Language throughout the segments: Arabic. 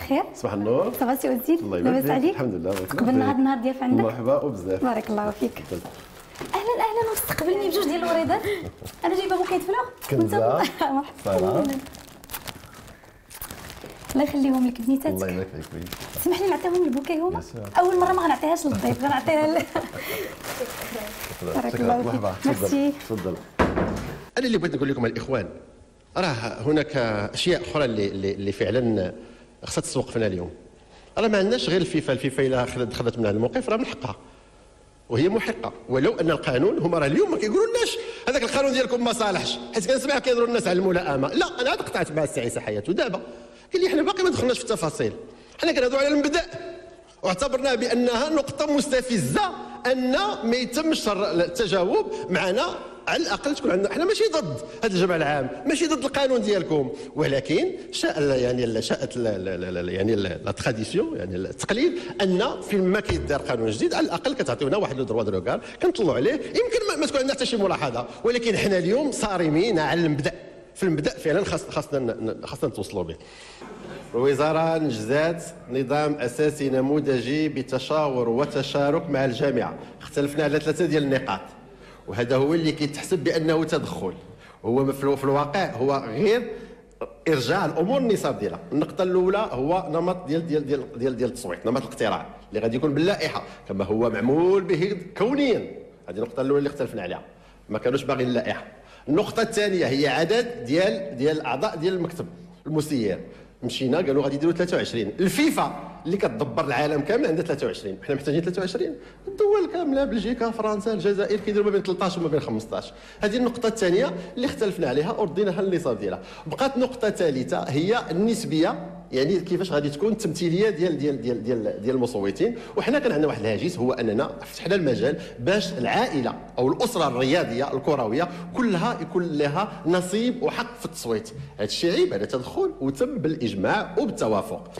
الخير. صباح النور. صباح سي أوزيل. الله يبارك لاباس عليك؟ الحمد لله. تقبلنا هذا النهار ضياف عندك. مرحبا وبزاف. بارك الله فيك. اهلا اهلا واستقبلني بجوج ديال الوريدات. انا جايبه بوكيت فلوق. كنزه. مرحبا. الله يخليهم لك بنيتاتك. الله يبارك فيك. سمح لي نعطيهم البوكي هما. اول مره ما غنعطيهاش للضيف، غنعطيها بارك الله فيك. مرحبا. تفضل. انا اللي بغيت نقول لكم الاخوان، راه هناك اشياء اخرى اللي فعلا خصها تسوق فينا اليوم. راه ما عندناش غير الفيفا الا خذت من الموقف راه من حقها وهي محقه، ولو ان القانون هما راه اليوم ما كيقولولناش هذاك القانون ديالكم ما صالحش، حيت كنسمع كيهضروا الناس على الملائمه. لا، انا عاد قطعت مع السعيسه حياته دابا قال لي حنا باقي ما دخلناش في التفاصيل، حنا كنهضروا على المبدا واعتبرناها بانها نقطه مستفزه ان ما يتمش التجاوب معنا. على الاقل تكون عندنا، حنا ماشي ضد هذا الجمع العام، ماشي ضد القانون ديالكم، ولكن شاءت يعني لا تراديسيون، يعني التقليد، ان فيما كيدار قانون جديد على الاقل كتعطيونا واحد لو دروا دو روغار كنطلعوا عليه. يمكن ما تكون عندنا حتى شي ملاحظه، ولكن حنا اليوم صارمين على المبدا. في المبدا فعلا خاصنا نتوصلوا به. الوزاره نجزات نظام اساسي نموذجي بتشاور وتشارك مع الجامعه. اختلفنا على 3 ديال النقاط، وهذا هو اللي كيتحسب بانه تدخل. هو في الواقع هو غير ارجاع الامور للنصاب ديالها. النقطه الاولى هو نمط ديال التصويت، نمط الاقتراع اللي غادي يكون باللائحه كما هو معمول به كونيا. هذه النقطه الاولى اللي اختلفنا عليها، ما كانوش باغيين اللائحه. النقطه الثانيه هي عدد ديال الاعضاء ديال المكتب المسير. مشينا قالوا غادي يديروا 23. الفيفا اللي كتدبر العالم كامل عندها 23، حنا محتاجين 23. الدول كامله بلجيكا فرنسا الجزائر كيديروا ما بين 13 وما بين 15. هذه النقطه الثانيه اللي اختلفنا عليها ورديناها النصاب ديالها. بقات نقطه ثالثه هي النسبيه، يعني كيفاش غادي تكون التمثيليه ديال المصوتين. وحنا كان عندنا واحد الهاجس، هو اننا فتحنا المجال باش العائله او الاسره الرياضيه الكرويه كلها يكون لها نصيب وحق في التصويت. هذا الشيء عيب، هذا تدخل وتم بالاجماع وبالتوافق.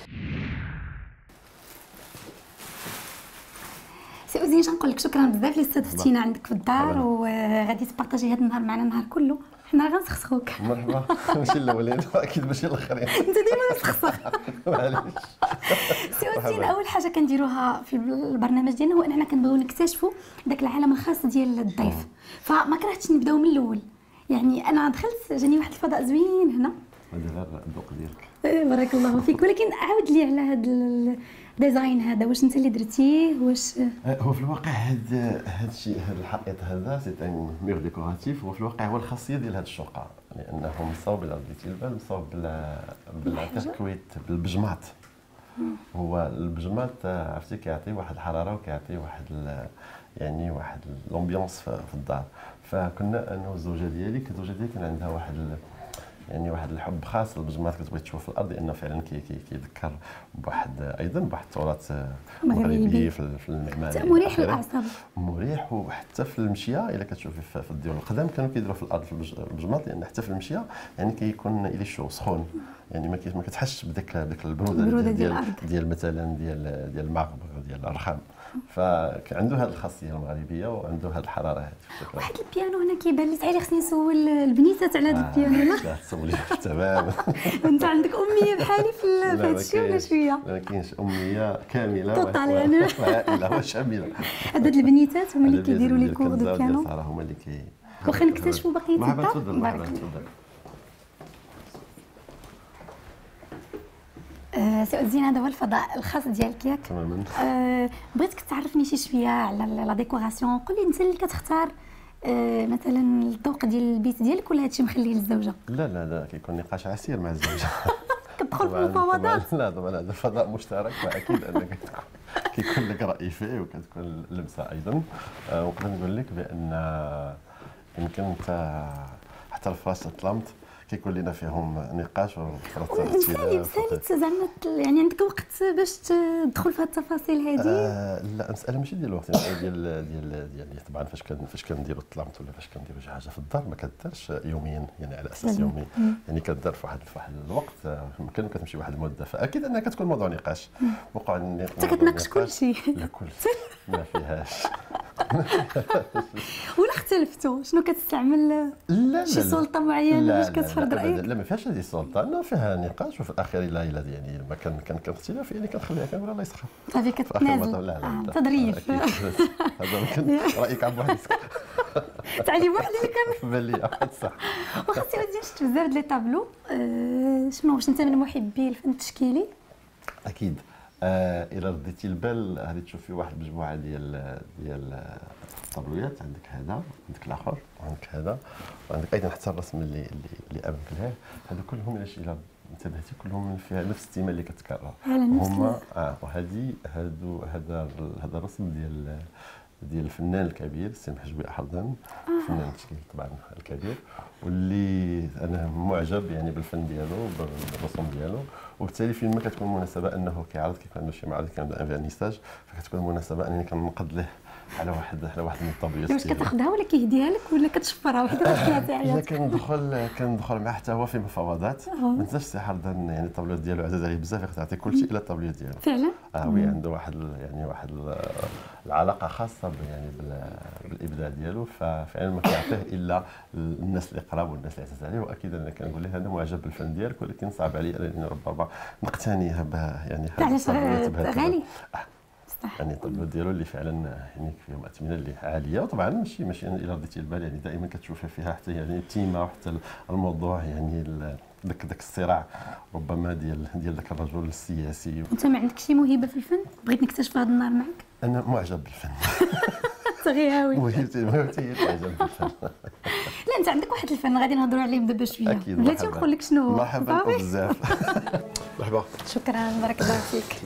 سي أوزين نقول لك شكرا بزاف اللي استضفتينا عندك في الدار، وغادي تبارطاجي هذا النهار معنا النهار كله. حنا غنسخسخوك. مرحبا. ماشي الاولين واكيد ماشي الاخرين. انت ديما مسخسخ. معليش. سي أوزين، اول حاجه كنديروها في البرنامج ديالنا هو اننا كنبغيو نكتشفوا داك العالم الخاص ديال الضيف، فما كرهتش نبداو من الاول. يعني انا دخلت جاني واحد الفضاء زوين هنا. هذا الذوق ديالك. بارك الله فيك، ولكن عاود لي على هذا الديزاين هذا، واش انت اللي درتيه؟ واش هو في الواقع هذا الشيء، هذا الحائط هذا سي ان ميغ ديكوراتيف، هو في الواقع هو الخاصيه ديال هذه الشقه، لانه مصاوب الى ديتي البال، مصاوب بالتركويت بالبجماط. هو البجماط عرفتي كيعطي واحد الحراره وكيعطي واحد يعني واحد لومبيونس في الدار. فكنا انا والزوجه ديالي كان عندها واحد الحب خاص للبجماط، كتبغي تشوف في الارض لانه فعلا كيذكر ايضا بواحد التراث مغربي في المعماريه. مريح للاعصاب، مريح. وحتى في المشيه الا كتشوفي في الديور القدام كانوا كيديروا في الارض في البجماط، لان حتى في المشيه يعني كيكون الي شو سخون، يعني ما كتحسش بديك البروده ديال مثلا ديال المغرب ديال الرخام. فعنده هذه الخاصيه المغربيه وعنده هذه الحراره هذه. واحد البيانو هنا كيبان لي، تعالي خصني نسول البنيتات على هذا البيانو. لا تسولي تمام. انت عندك اميه بحالي في هذا الشيء ولا شويه؟ ما كاينش اميه كامله توتال يعني عائله شامله. هاد البنيتات هما اللي كيديروا لي كور دو بيانو، هما اللي واخا نكتشفوا بقيه الدار. مرحبا تفضل. سي أوزين، هذا هو الفضاء الخاص ديالك ياك؟ تماما. بغيتك تعرفني شي شويه على لا ديكوراسيون. قول لي انت اللي كتختار مثلا الذوق ديال البيت ديالك ولا هادشي مخليه للزوجه؟ لا كيكون نقاش عسير مع الزوجه. كتدخل في المفاوضات؟ لا طبعا هذا فضاء مشترك، فاكيد انك كيكون لك راي فيه وكتكون لمسه ايضا. ونقدر نقول لك بان يمكن انت حتى الفراش الظلمت كيكون لنا فيهم نقاش وفترات مثالي زعما يعني عندك وقت باش تدخل في هاد التفاصيل هذه؟ لا، المساله ماشي ديال الوقت، ديال طبعا فاش كنديروا الطلامط ولا فاش كنديروا شي حاجه في الدار ما كدارش يوميا، يعني على اساس يومي، يعني كدار في واحد الوقت ممكن كتمشي واحد المده. فاكيد انها كتكون موضوع نقاش. انت كتناقش كل شيء؟ لا كل شيء ما فيهاش. ولا اختلفتوا؟ شنو كتستعمل؟ لا شي سلطه معينه باش كتفرض رايك؟ لا ما فيهاش هذه السلطه، انا فيها نقاش وفي الاخير الا يعني ما كان اختلاف يعني كنخليها كامله الله يسخر صافي كتنازل. لا تظريف. هذا كان رايك عبد الواحد تعليم واحد اللي كان بان لي واحد صح. واخا سي ودي شفت بزاف ديال لي طابلو. شنو واش انت من محبي الفن التشكيلي؟ اكيد. الى رديتي البال غادي تشوفي واحد المجموعه ديال الطابلويات، عندك هذا عندك الاخر وعندك هذا وعندك ايضا حتى الرسم اللي امامك الهاه، هذو كلهم الى انتبهتي كلهم فيها نفس التيمه اللي كتكرر هما. وهذه هذا الرسم ديال الفنان الكبير السي محجوبي احرضان، فنان التشكيل طبعا الكبير، واللي انا معجب يعني بالفن ديالو بالرسوم ديالو، وبالتالي فين ما كتكون مناسبه انه كيعرض كيف عنده شي معرض كنبدا انفيرنيساج، فكتكون مناسبه انني كنقد له على واحد من الطابلويات. واش كتاخذها ولا كيهديها لك ولا كتشفرها وحده وحده تاع لا كندخل معاه حتى هو في مفاوضات. ما تنساش السي حرضان يعني الطابلويات ديالو عزاز عليه بزاف، يقدر يعطي كل شيء الى الطابلويات ديالو فعلا. وي عنده واحد العلاقه خاصه يعني بالابداع ديالو، ففعلا ما كيعطيه الا الناس اللي قراب والناس اللي عزاز عليه. واكيد انا كنقول له انا معجب بالفن ديالك، ولكن صعب علي انني ربما نقتنيها يعني علاش غالي؟ يعني الطابلوات ديالو اللي فعلا يعني فيهم اثمنه اللي عاليه، وطبعا ماشي الى رديتي البال يعني دائما كتشوفي فيها حتى يعني التيمه وحتى الموضوع يعني داك الصراع ربما ديال داك الرجل السياسي. انت ما عندكش شي موهبه في الفن بغيت نكتشف هذا النهار معك؟ انا معجب بالفن. صغيراوي. موهبتي هي معجب بالفن. لا انت عندك واحد الفن غادي نهضروا عليه دابا شويه. اكيد. بلاتي نقول لك شنو هو. مرحبا بزاف. مرحبا. شكرا بارك الله فيك.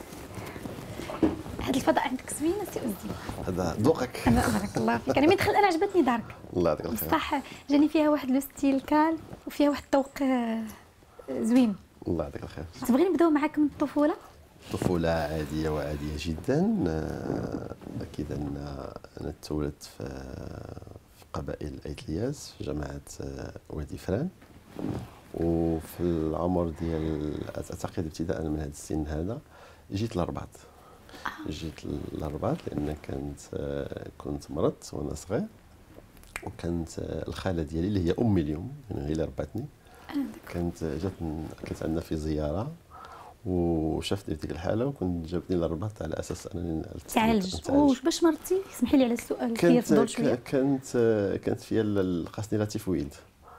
هذا الفضاء عندك زوينه سي أزدي. هذا ذوقك. بارك الله فيك. انا من دخل انا عجبتني دارك. الله يعطيك الخير. بصح جاني فيها واحد لو ستيل كال وفيها واحد الذوق زوين. الله يعطيك الخير. تبغي نبداو معاك من الطفوله؟ طفولة عادية وعادية جدا. أكيد أنا تولدت في قبائل الأيتلياس في جامعة وادي فران، وفي العمر ديال أعتقد ابتداء من هذا السن هذا جيت للرباط. جيت للرباط لأن كنت مرضت وأنا صغير، وكانت الخالة ديالي اللي هي أمي اليوم يعني هي اللي رباتني كانت عندنا في زيارة وشفتني في ديك الحاله وكنت جابتني للرباط على اساس انني تعالج. واش باش مرضتي؟ اسمحي لي على السؤال كثير فضول شويه. كانت فيها خاصني لا تيفويد.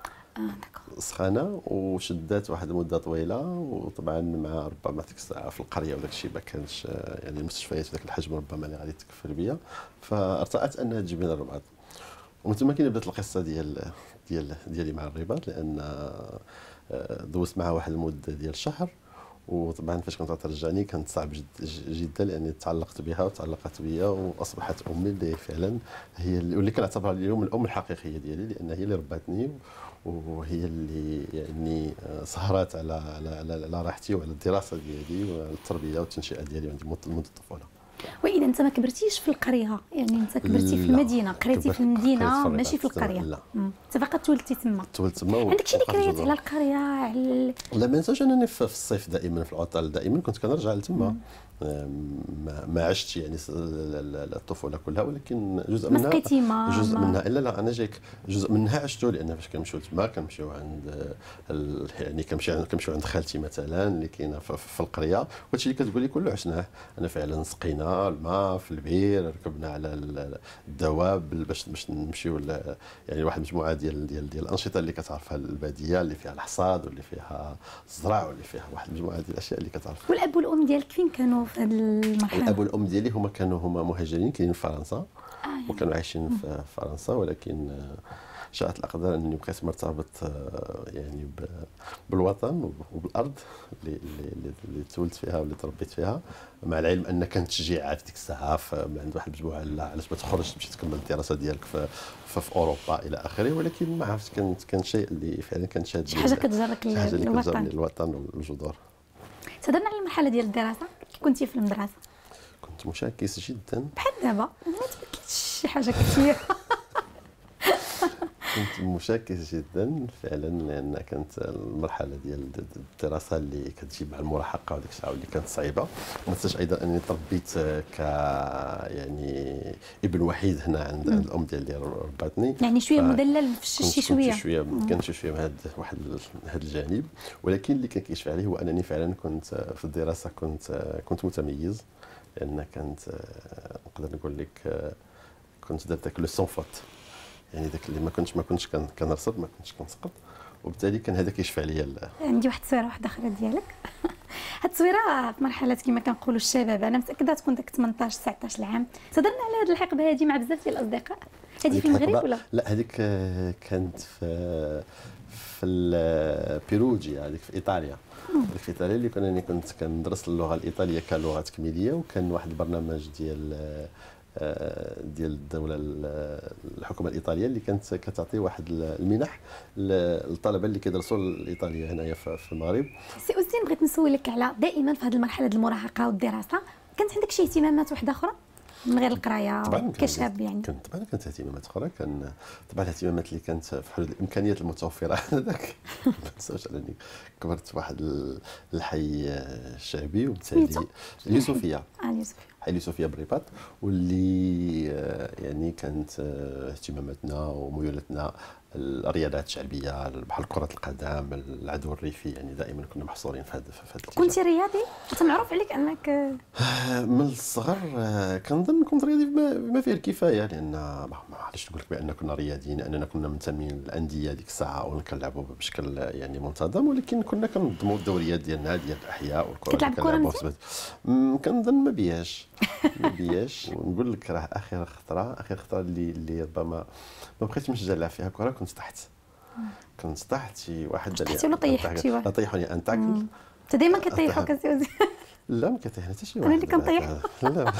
سخانه وشدات واحد المده طويله، وطبعا مع ربما ديك الساعه في القريه وداك الشيء ما كانش يعني المستشفيات بداك الحجم ربما اللي غادي تكفل بيا، فارتأت انها تجيبني للرباط. ومن ثم كاين بدات القصه ديالي مع الرباط، لان دوزت معها واحد المده ديال شهر، وطبعا فاش كنت ترجعني كانت صعب جدا لاني تعلقت بها وتعلقت بيا، واصبحت امي اللي فعلا هي اللي كنعتبرها اليوم الام الحقيقيه ديالي، لان هي اللي رباتني وهي اللي يعني سهرات على راحتي وعلى الدراسه ديالي وعلى التربيه والتنشئه ديالي عندي منذ الطفوله. واذا انت ما كبرتيش في القريه، يعني انت كبرتي في المدينه، قريتي في المدينه ماشي في القريه. لا انت فقط تولدتي تما. تولدت تما. عندك شي ذكريات على القريه على لا ما ننساش انني في الصيف دائما في العطل دائما كنت كنرجع لتما. ما عشت يعني الطفوله كلها، ولكن جزء منها لا انا جايك جزء منها عشته، لان فاش كنمشيو تما كنمشيو عند يعني كنمشيو عند خالتي مثلا اللي كاينه في القريه، وهادشي اللي كتقولي كله عشناه. انا فعلا سقينا الماء في البير، ركبنا على الدواب باش نمشيو يعني واحد المجموعه ديال الانشطه اللي كتعرفها الباديه، اللي فيها الحصاد واللي فيها الزرع واللي فيها واحد المجموعه ديال الاشياء اللي كتعرف. والاب والام ديالك فين كانوا في هذه المرحله؟ الاب والام ديالي هما مهاجرين كاينين في فرنسا. وكانوا عايشين في فرنسا، ولكن شاءت الاقدار انني بقيت مرتبط يعني بالوطن وبالارض اللي تولدت فيها واللي تربيت فيها، مع العلم ان كانت تشجيعات ديك الساعه عند واحد المجموعه لا علاش ما تخرجش تمشي تكمل الدراسه ديالك في اوروبا الى اخره، ولكن ما عرفتش كان شيء اللي فعلا كان شاد شي حاجه كتجرك للوطن والجذور. تهضرنا على المرحله ديال الدراسه، كي كنتي في المدرسه؟ كنت مشاكس جدا بحال دابا ما تبدلش شي حاجه كثير. كنت مشاكس جدا فعلا، لان كانت المرحله ديال الدراسه اللي كتجي مع المراهقه وديك الساعه اللي كانت صعيبه. ما ننساش ايضا اني تربيت ك يعني ابن وحيد هنا عند الام ديالي رباتني، يعني شويه مدلل في شي شويه. كنت شويه من هذا الجانب. ولكن اللي كان كيشفع عليه هو انني فعلا كنت في الدراسه كنت متميز، لان كانت نقدر نقول لك كنت داك لو سون فوت، يعني داك اللي ما كنتش كنرصد، ما كنتش كنسقط، وبالتالي كان هذا كيشفع ليا. عندي واحد التصويره واحده اخرى ديالك. هاد التصويره في مرحله كما كنقولوا الشباب، انا متاكده تكون داك 18 19 عام. تهضرنا على هذه الحقبه هذه مع بزاف ديال الاصدقاء. هذه في المغرب ولا لا؟ هذيك كانت في البيروجيا، هذيك في ايطاليا. هذيك في ايطاليا اللي كنت كندرس اللغه الايطاليه كلغه تكميليه، وكان واحد البرنامج ديال الدوله الحكومه الايطاليه اللي كانت كتعطي واحد المنح للطلبه اللي كيدرسوا الايطاليه هنايا في المغرب. سي أوزين، بغيت نسولك على دائما في هذه المرحله ديال المراهقه والدراسه، كانت عندك شي اهتمامات واحده اخرى من غير القرايه كشاب؟ يعني طبعا كانت اهتمامات اخرى، كان طبعا الاهتمامات اللي كانت في حدود الامكانيات المتوفره هذاك. ما ننساوش انني كبرت في واحد الحي الشعبي، وبالتالي اليوسفيه. حي اليوسفيه بريباط، واللي يعني كانت اهتماماتنا وميولاتنا الرياضات الشعبيه بحال كره القدم، العدو الريفي، يعني دائما كنا محصورين في هذا كنت رياضي؟ انت معروف عليك انك من الصغر كنت رياضي بما فيه الكفايه، لان ما عرفتش نقول لك بان كنا رياضيين، اننا كنا منتمين للانديه ديك الساعه ونكنلعبوا بشكل يعني منتظم، ولكن كنا كنضموا الدوريات ديالنا ديال الاحياء والكره. كتلعب كره مزيان؟ كنظن ما بياش ونقول لك راه اخر خطره اللي ربما ما بقيتش نشجع نلعب فيها كره، كنت طحت شي واحد طحتي ولا طيحت شي واحد؟ طيحوني ان تاكل. انت ديما كطيحوك اسيوزي؟ لا ما كطيحني حتى شي واحد. انا اللي كنطيح. لا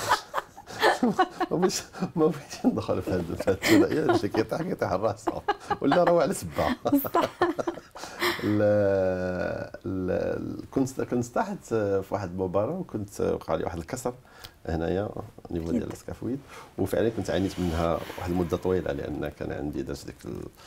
ما بغيتش ندخل في هذا الثنائيه، اللي كيطيح الراس ولا راه على سبه. كنت طحت في واحد المباراه، وكنت وقع لي واحد الكسر هنايا نيفو ديال السكافويد، وفعلا كنت عانيت منها واحد المده طويله، لان كان عندي درت ديك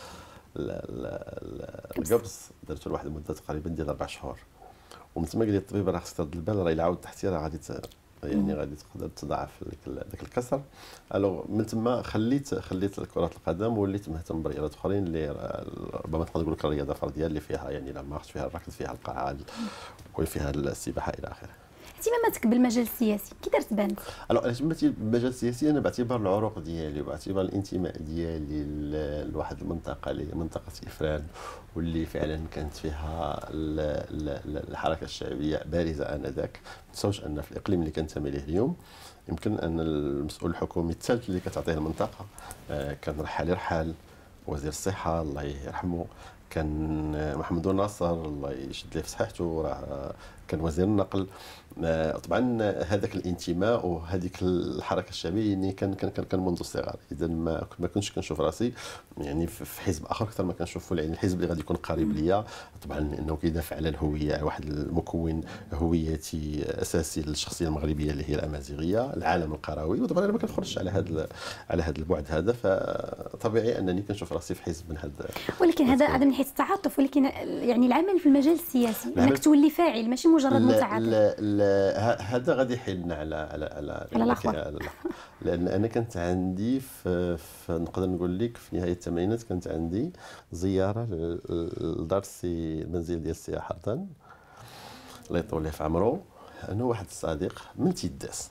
القبص، درت لواحد المده تقريبا ديال 4 شهور، ومن تما قال لي الطبيب راه خصك ترد البال، راه الا عاود تحتي راه غادي غادي تقدر تضاعف داك الكسر. الوغ من تما خليت كره القدم، وليت مهتم برياضات اخرين اللي ربما تقدر تقول لك الرياضه الفرديه اللي فيها يعني لما مارست فيها الركض، فيها القاعه، ويكون فيها السباحه الى اخره. اهتماماتك بالمجال السياسي كي درت بانت؟ اهتماماتي بالمجال السياسي انا باعتبار العروق ديالي وباعتبار الانتماء ديالي لواحد المنطقه اللي هي منطقه إفران، واللي فعلا كانت فيها الحركه الشعبيه بارزه انذاك. ما تنساوش ان في الاقليم اللي كنتمي ليه اليوم يمكن ان المسؤول الحكومي الثالث اللي كتعطيه المنطقه كان رحال وزير الصحه الله يرحمه، كان محمد الناصر الله يشد ليه في صحته، راه كان وزير النقل. طبعا هذاك الانتماء وهذيك الحركه الشعبيه يعني كان منذ الصغر. اذا ما كنتش كنشوف راسي يعني في حزب اخر اكثر ما كنشوف يعني الحزب اللي غادي يكون قريب ليا، طبعا انه كيدافع على الهويه، واحد المكون هويتي اساسي للشخصيه المغربيه اللي هي الامازيغيه، العالم القروي. وطبعا انا ما كنخرجش على هذا البعد هذا، فطبيعي انني كنشوف راسي في حزب من هذا. ولكن هذا من حيث التعاطف، ولكن يعني العمل في المجال السياسي انك تولي فاعل ماشي مجرد متعاطف. هذا غادي يحيلنا على الاخر، لان انا كانت عندي في نقدر نقول لك في نهايه الثمانينات كانت عندي زياره لدار المنزل ديال السي حردان الله يطول ليه في عمره. انا واحد الصديق من تيداس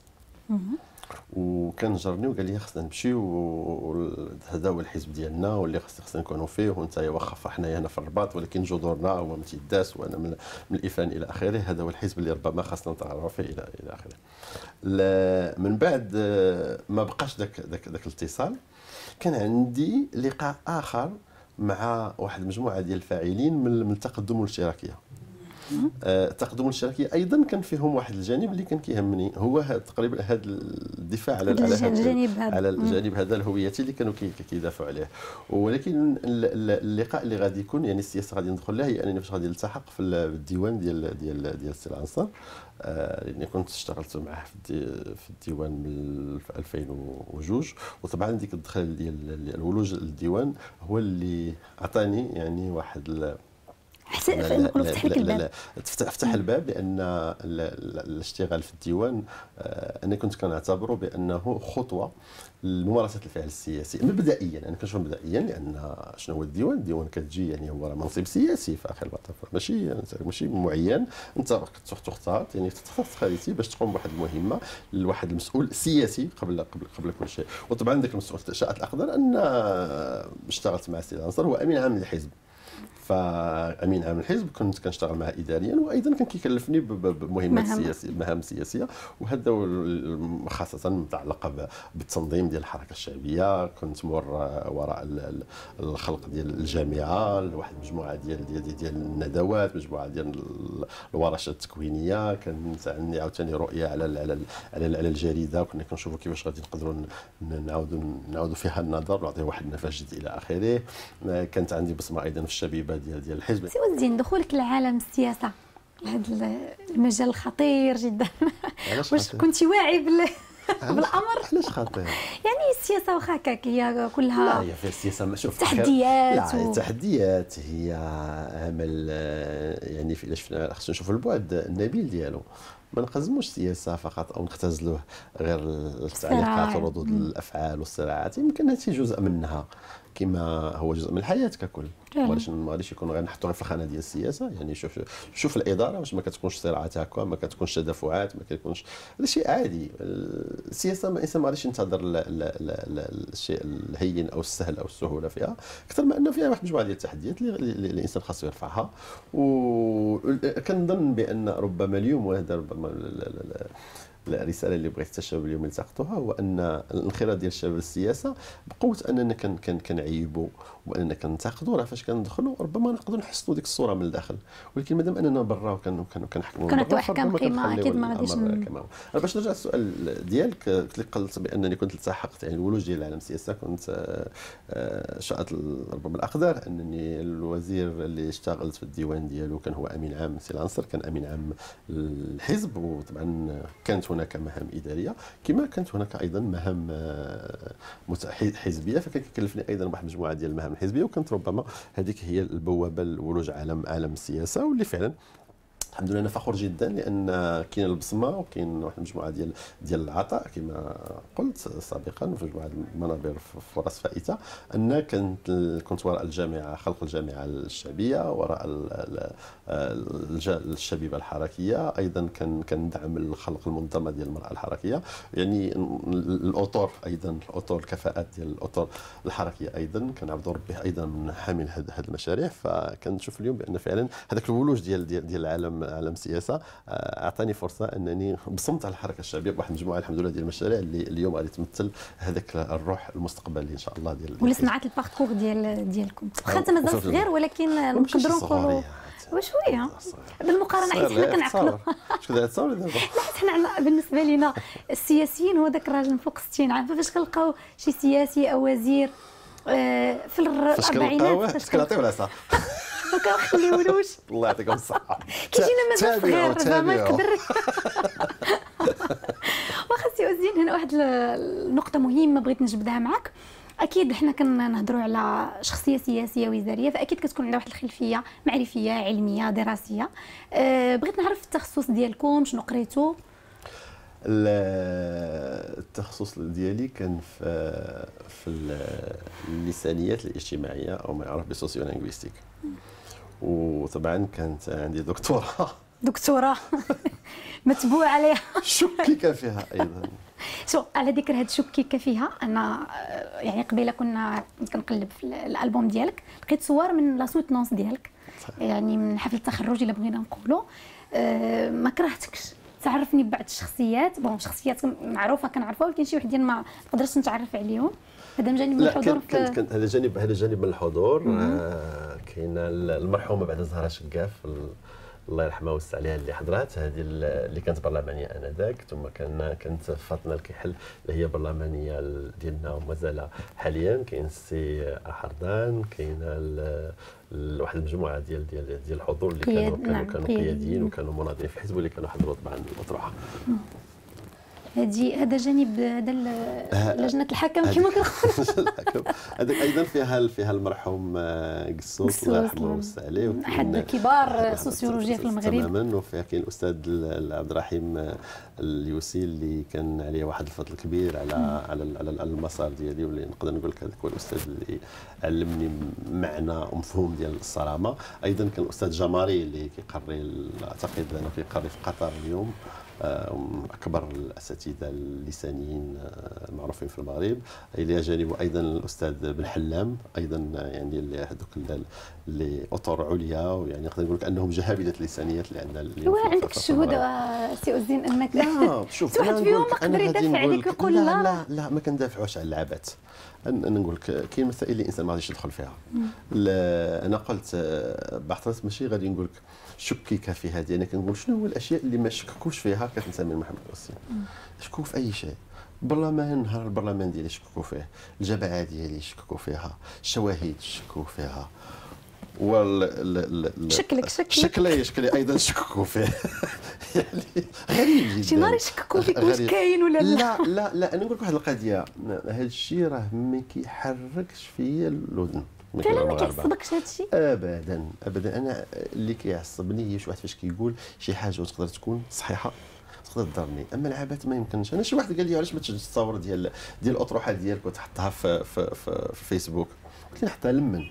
وكان جرني وقال لي خصنا نمشيو، وهذا هو الحزب ديالنا واللي خصنا نكونوا فيه، وانت واخا حنايا هنا في الرباط ولكن جذورنا هو من تيداس وانا من الإفران الى اخره، هذا هو الحزب اللي ربما خصنا نتعرفوا فيه الى اخره. من بعد ما بقاش داك الاتصال. كان عندي لقاء اخر مع واحد المجموعه ديال الفاعلين من التقدم والاشتراكيه. التقدم الاشتراكي ايضا كان فيهم واحد الجانب اللي كان كيهمني، هو تقريبا هذا الدفاع على الجانب هذا الهويتي اللي كانوا كيدافعوا عليه. ولكن اللقاء اللي غادي يكون يعني السياسه غادي ندخل لها هي انني فاش غادي نلتحق في الديوان ديال السي العنصر. لاني كنت اشتغلت معاه في الديوان من 2002. وطبعا ديك الدخل ديال الولوج للديوان هو اللي عطاني يعني واحد حسن نقولوا فتح لك الباب. فتح الباب، لان الاشتغال في الديوان انا كنت كنعتبره بانه خطوه لممارسه الفعل السياسي مبدئيا. انا كنشوف مبدئيا لان شنو هو الديوان؟ الديوان كتجي يعني هو منصب سياسي في اخر المطاف، ماشي معين، انت تختار يعني خليتي باش تقوم بواحد المهمه لواحد المسؤول سياسي قبل كل شيء. وطبعا ذاك المسؤول شاءت الاقدار ان اشتغلت مع السي العنصر، هو امين عام للحزب. فامين عام الحزب كنت كنشتغل معه اداريا، وايضا كان كيكلفني بمهمات سياسيه، مهام سياسيه، وهذا خاصه متعلقه بالتنظيم ديال الحركه الشعبيه. كنت مور وراء الخلق ديال الجامعه، واحد مجموعه ديال الندوات، مجموعه ديال الورشات التكوينيه. كانت عندي عاوتاني رؤيه على الجريده، كنا كنشوفوا كيفاش غادي نقدروا نعاودوا فيها النظر ونعطيو واحد النفاذ جديد الى اخره. كانت عندي بصمه ايضا في الشبيبه ديال الحزب. سي عز الدين، دخولك لعالم السياسه لهذا المجال الخطير جدا، واش كنتي واعي بالامر؟ علاش خطير؟ يعني السياسه واخا هكاك هي كلها، لا هي في السياسه ما شوف تحديات. لا التحديات هي عمل يعني خصنا نشوفوا البعد النبيل ديالو. ما نقزموش السياسه فقط او نختزلوه غير التعليقات وردود الافعال والصراعات، يمكن هذا جزء منها كما هو جزء من الحياه ككل. ماغاديش يكون غير نحطو غير في الخانه ديال السياسه. يعني شوف الاداره واش ما كتكونش صراعات هكا، ما كتكونش تدافعات، ما كيكونش، هذا شيء عادي. السياسه ما الانسان ما غاديش ينتظر الشيء الهين او السهل او السهوله فيها، اكثر ما انه فيها واحد مجموعه ديال التحديات اللي الانسان خاصو يرفعها. وكنظن بان ربما اليوم، وهذا ربما الرساله اللي بغيت الشباب اليوم يلتقطوها، هو ان الانخراط ديال الشباب للسياسه بقوه اننا كنعيبوا واننا كنتقدوا، راه فاش كندخلوا ربما نقدروا نحسنوا ديك الصوره من الداخل، ولكن مادام اننا برا وكنحكموا من برا احكام قيمه اكيد ما غاديش. باش نرجع للسؤال ديالك، قلت بانني كنت التحقت يعني الولوج ديال العالم السياسه، كنت شاءت ربما الاقدار انني الوزير اللي اشتغلت في الديوان ديالو كان هو امين عام السي العنصر، كان امين عام الحزب. وطبعا كانت هناك مهام اداريه كما كانت هناك ايضا مهام حزبيه، فكان كيكلفني ايضا واحد المجموعه ديال المهام الحزبيه، وكانت ربما هذيك هي البوابه لولوج عالم السياسه، واللي فعلا الحمد لله انا فخور جدا لان كاين البصمه وكاين واحد المجموعه ديال العطاء كما قلت سابقا في مجموعه المنابر فرص فائته. ان كنت وراء الجامعه، خلق الجامعه الشعبيه، وراء الشبيبه الحركيه، ايضا كندعم الخلق المنظمه ديال المراه الحركيه، يعني الاطر ايضا الكفاءات ديال الاطر الحركيه ايضا كنعرض ربي ايضا من حامل هذه المشاريع. فكنشوف اليوم بان فعلا هذاك الولوج ديال العالم السياسه اعطاني فرصه انني بصمت على الحركه الشعبيه بواحد المجموعه الحمد لله ديال المشاريع اللي اليوم غادي تمثل هذاك الروح المستقبلي ان شاء الله ديال ولا سمعت الباركور ديالكم، واخا انت مازال صغير ولكن نقدروا نقولوا وشويه بالمقارنه، حيت حنا كنعقلوا شكون هذا التصاور دابا. لا حيت حنا بالنسبه لنا السياسيين هو ذاك الراجل فوق 60 عام، فاش كنلقاو شي سياسي او وزير في الاربعينات فاش كنعطيو العصا ما كنخليولوش. الله يعطيكم الصحه. كيجينا مازال صغير زعما يقدر. واخا سي عز الدين، هنا واحد النقطه مهمه بغيت نجبدها معك. اكيد حنا كنهضروا على شخصيه سياسيه وزاريه، فاكيد كتكون عندها واحد الخلفيه معرفيه علميه دراسيه. بغيت نعرف التخصص ديالكم، شنو قريتوا؟ التخصص ديالي كان في اللسانيات الاجتماعيه او ما يعرف بسوسيو لينغويستيك، وطبعا كانت عندي دكتوراه متبوع عليها شكيك فيها ايضا. شو على ذكر هاد شكيك فيها، انا يعني قبيله كنا كنقلب في الالبوم ديالك، لقيت صور من لا سوتنونس ديالك، يعني من حفل التخرج الا بغينا نقولوا. ما كرهتكش تعرفني ببعض الشخصيات، شخصيات معروفه كنعرفوها، ولكن شي وحدين ما نقدرش نتعرف عليهم. هذا جانب من الحضور. كان هذا جانب من الحضور. كاين المرحومه بعد زهره شقاف الله يرحمها ويوسع عليها اللي حضرات، هذه اللي كانت برلمانيه انذاك، ثم كانت فاطمه الكحل اللي هي برلمانيه ديالنا ومازال حاليا. كاين السي حردان، كاين واحد المجموعه ديال الحضور اللي كانوا قياديين وكانوا مناضلين في الحزب واللي كانوا حضروا طبعا الاطروحه. هذا جانب هذا لجنه الحكم كما كنقولوا. هذاك ايضا فيها المرحوم قصوص الله يرحمه ويوسع عليه، احد كبار السوسيولوجيا في المغرب تماما. وفيها كاين الاستاذ عبد الرحيم اليوسي اللي كان عليه واحد الفضل كبير على المسار ديالي، واللي نقدر نقول لك هذاك هو الاستاذ اللي علمني معنى ومفهوم ديال الصرامه. ايضا كان الاستاذ جماري اللي كيقري، اعتقد انه كيقري في قطر اليوم، اكبر الاساتذه اللسانيين المعروفين في المغرب. الى جانبه ايضا الاستاذ بن حلام، ايضا يعني اللي هذوك اللي اطر عليا، ويعني نقدر نقول لك انهم جهابذه اللسانيات اللي عندنا اليوم. عندك الشهود سي أوزين انك لا شوف واحد فيهم ما قدر يدافع عليك ويقول لا ما كندافعوش على اللعبات. انا نقول لك كاين مسائل اللي الانسان ما غاديش يدخل فيها. انا قلت بعثرت ماشي غادي نقول لك شكك في هذه، انا كنقول شنو هو الاشياء اللي ما شككوش فيها كتنسى محمد وسيم. شكوا في اي شيء، برلمان نهار البرلمان ديالي شككوا فيه، الجماعه ديالي شككوا فيها، الشواهد شككوا فيها، شكلي ايضا شككوا فيه. يعني غريب جدا. شي نهار يشككوا فيك واش كاين ولا لا انا نقول لك واحد القضيه، هذا الشيء راه ما كيحركش فيا الودن. فعلا ما كيعصبكش هذا الشيء؟ ابدا انا اللي كيعصبني هي شي واحد فاش كيقول شي حاجه وتقدر تكون صحيحه تقدر تضرني، اما العبات ما يمكنش. انا شي واحد قال لي علاش ما تشدش التصاور ديال الاطروحه ديالك وتحطها في فيسبوك؟ قلت له نحطها لمن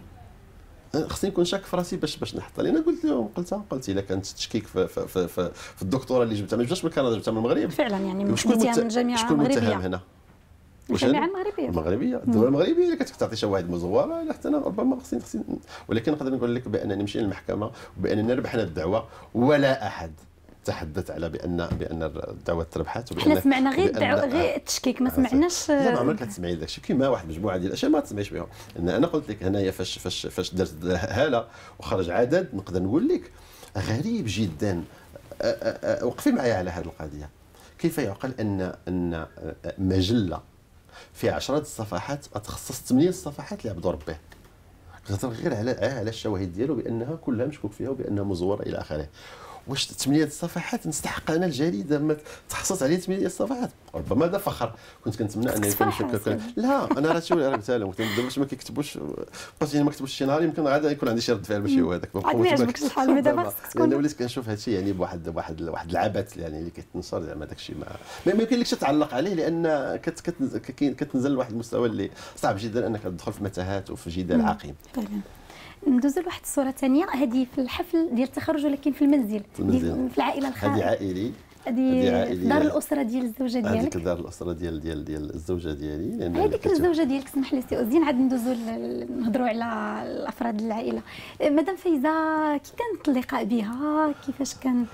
خصني نكون شاك في راسي باش نحطها. لان قلت لهم قلت الا كانت تشكيك في الدكتوراه اللي جبتها، ما جبتهاش من كندا، جبتها من المغرب فعلا، يعني من جامعه مغربيه. شكون متهم هنا؟ الجامعه المغربيه الدوله المغربيه اللي كتعطي شي واحد مزوره، حتى انا ربما خصني ولكن نقدر نقول لك بانني نمشي للمحكمه وباننا ربحنا الدعوه، ولا احد تحدث على بان الدعوه تربحت. حنا سمعنا غير التشكيك، ما سمعناش. لا ما عمرك كتسمعي داك الشيء، كيما واحد مجموعه ديال الاشياء ما تسمعيش بهم. انا قلت لك هنايا فاش درت هاله وخرج عدد، نقدر نقول لك غريب جدا. وقفي معايا على هذه القضيه. كيف يعقل ان مجله في 10 صفحات تخصص 8 صفحات اللي عبدوا ربه، كتهضر غير على الشواهد ديالو بانها كلها مشكوك فيها وبانها مزوره الى اخره. واش 8 صفحات نستحق انا الجريده ما تخصص عليه 8 صفحات؟ ربما هذا فخر كنت كنتمنى ان يكون يفكر. لا انا راه شي قلت لهم باش ما كيكتبوش، بقيت ما كتبوش شي نهار يمكن عاد يكون عندي شي رد فعل ماشي هو هذاك. ما يعجبكش الحال، مي دابا خصك تكون. انا وليت كنشوف هذا الشيء يعني بواحد العبث يعني اللي كيتنشر، زعما داك الشيء ما يمكنلكش تعلق عليه، لان كتنزل لواحد المستوى اللي صعب جدا انك تدخل في متاهات وفي جدال عقيم. ندوزو لواحد الصوره ثانيه، هذه في الحفل ديال التخرج ولكن في المنزل، في العائله الخارجيه. هذه عائلي، هذه دار الاسره ديال الزوجه ديالك. هذيك دار الاسره ديال الزوجه ديالي. هذيك الزوجه ديالك اسمح لي سي أوزين، عاد ندوزو نهضروا على الافراد العائله. مدام فايزه، كي كانت اللقاء بها؟ كيفاش كان؟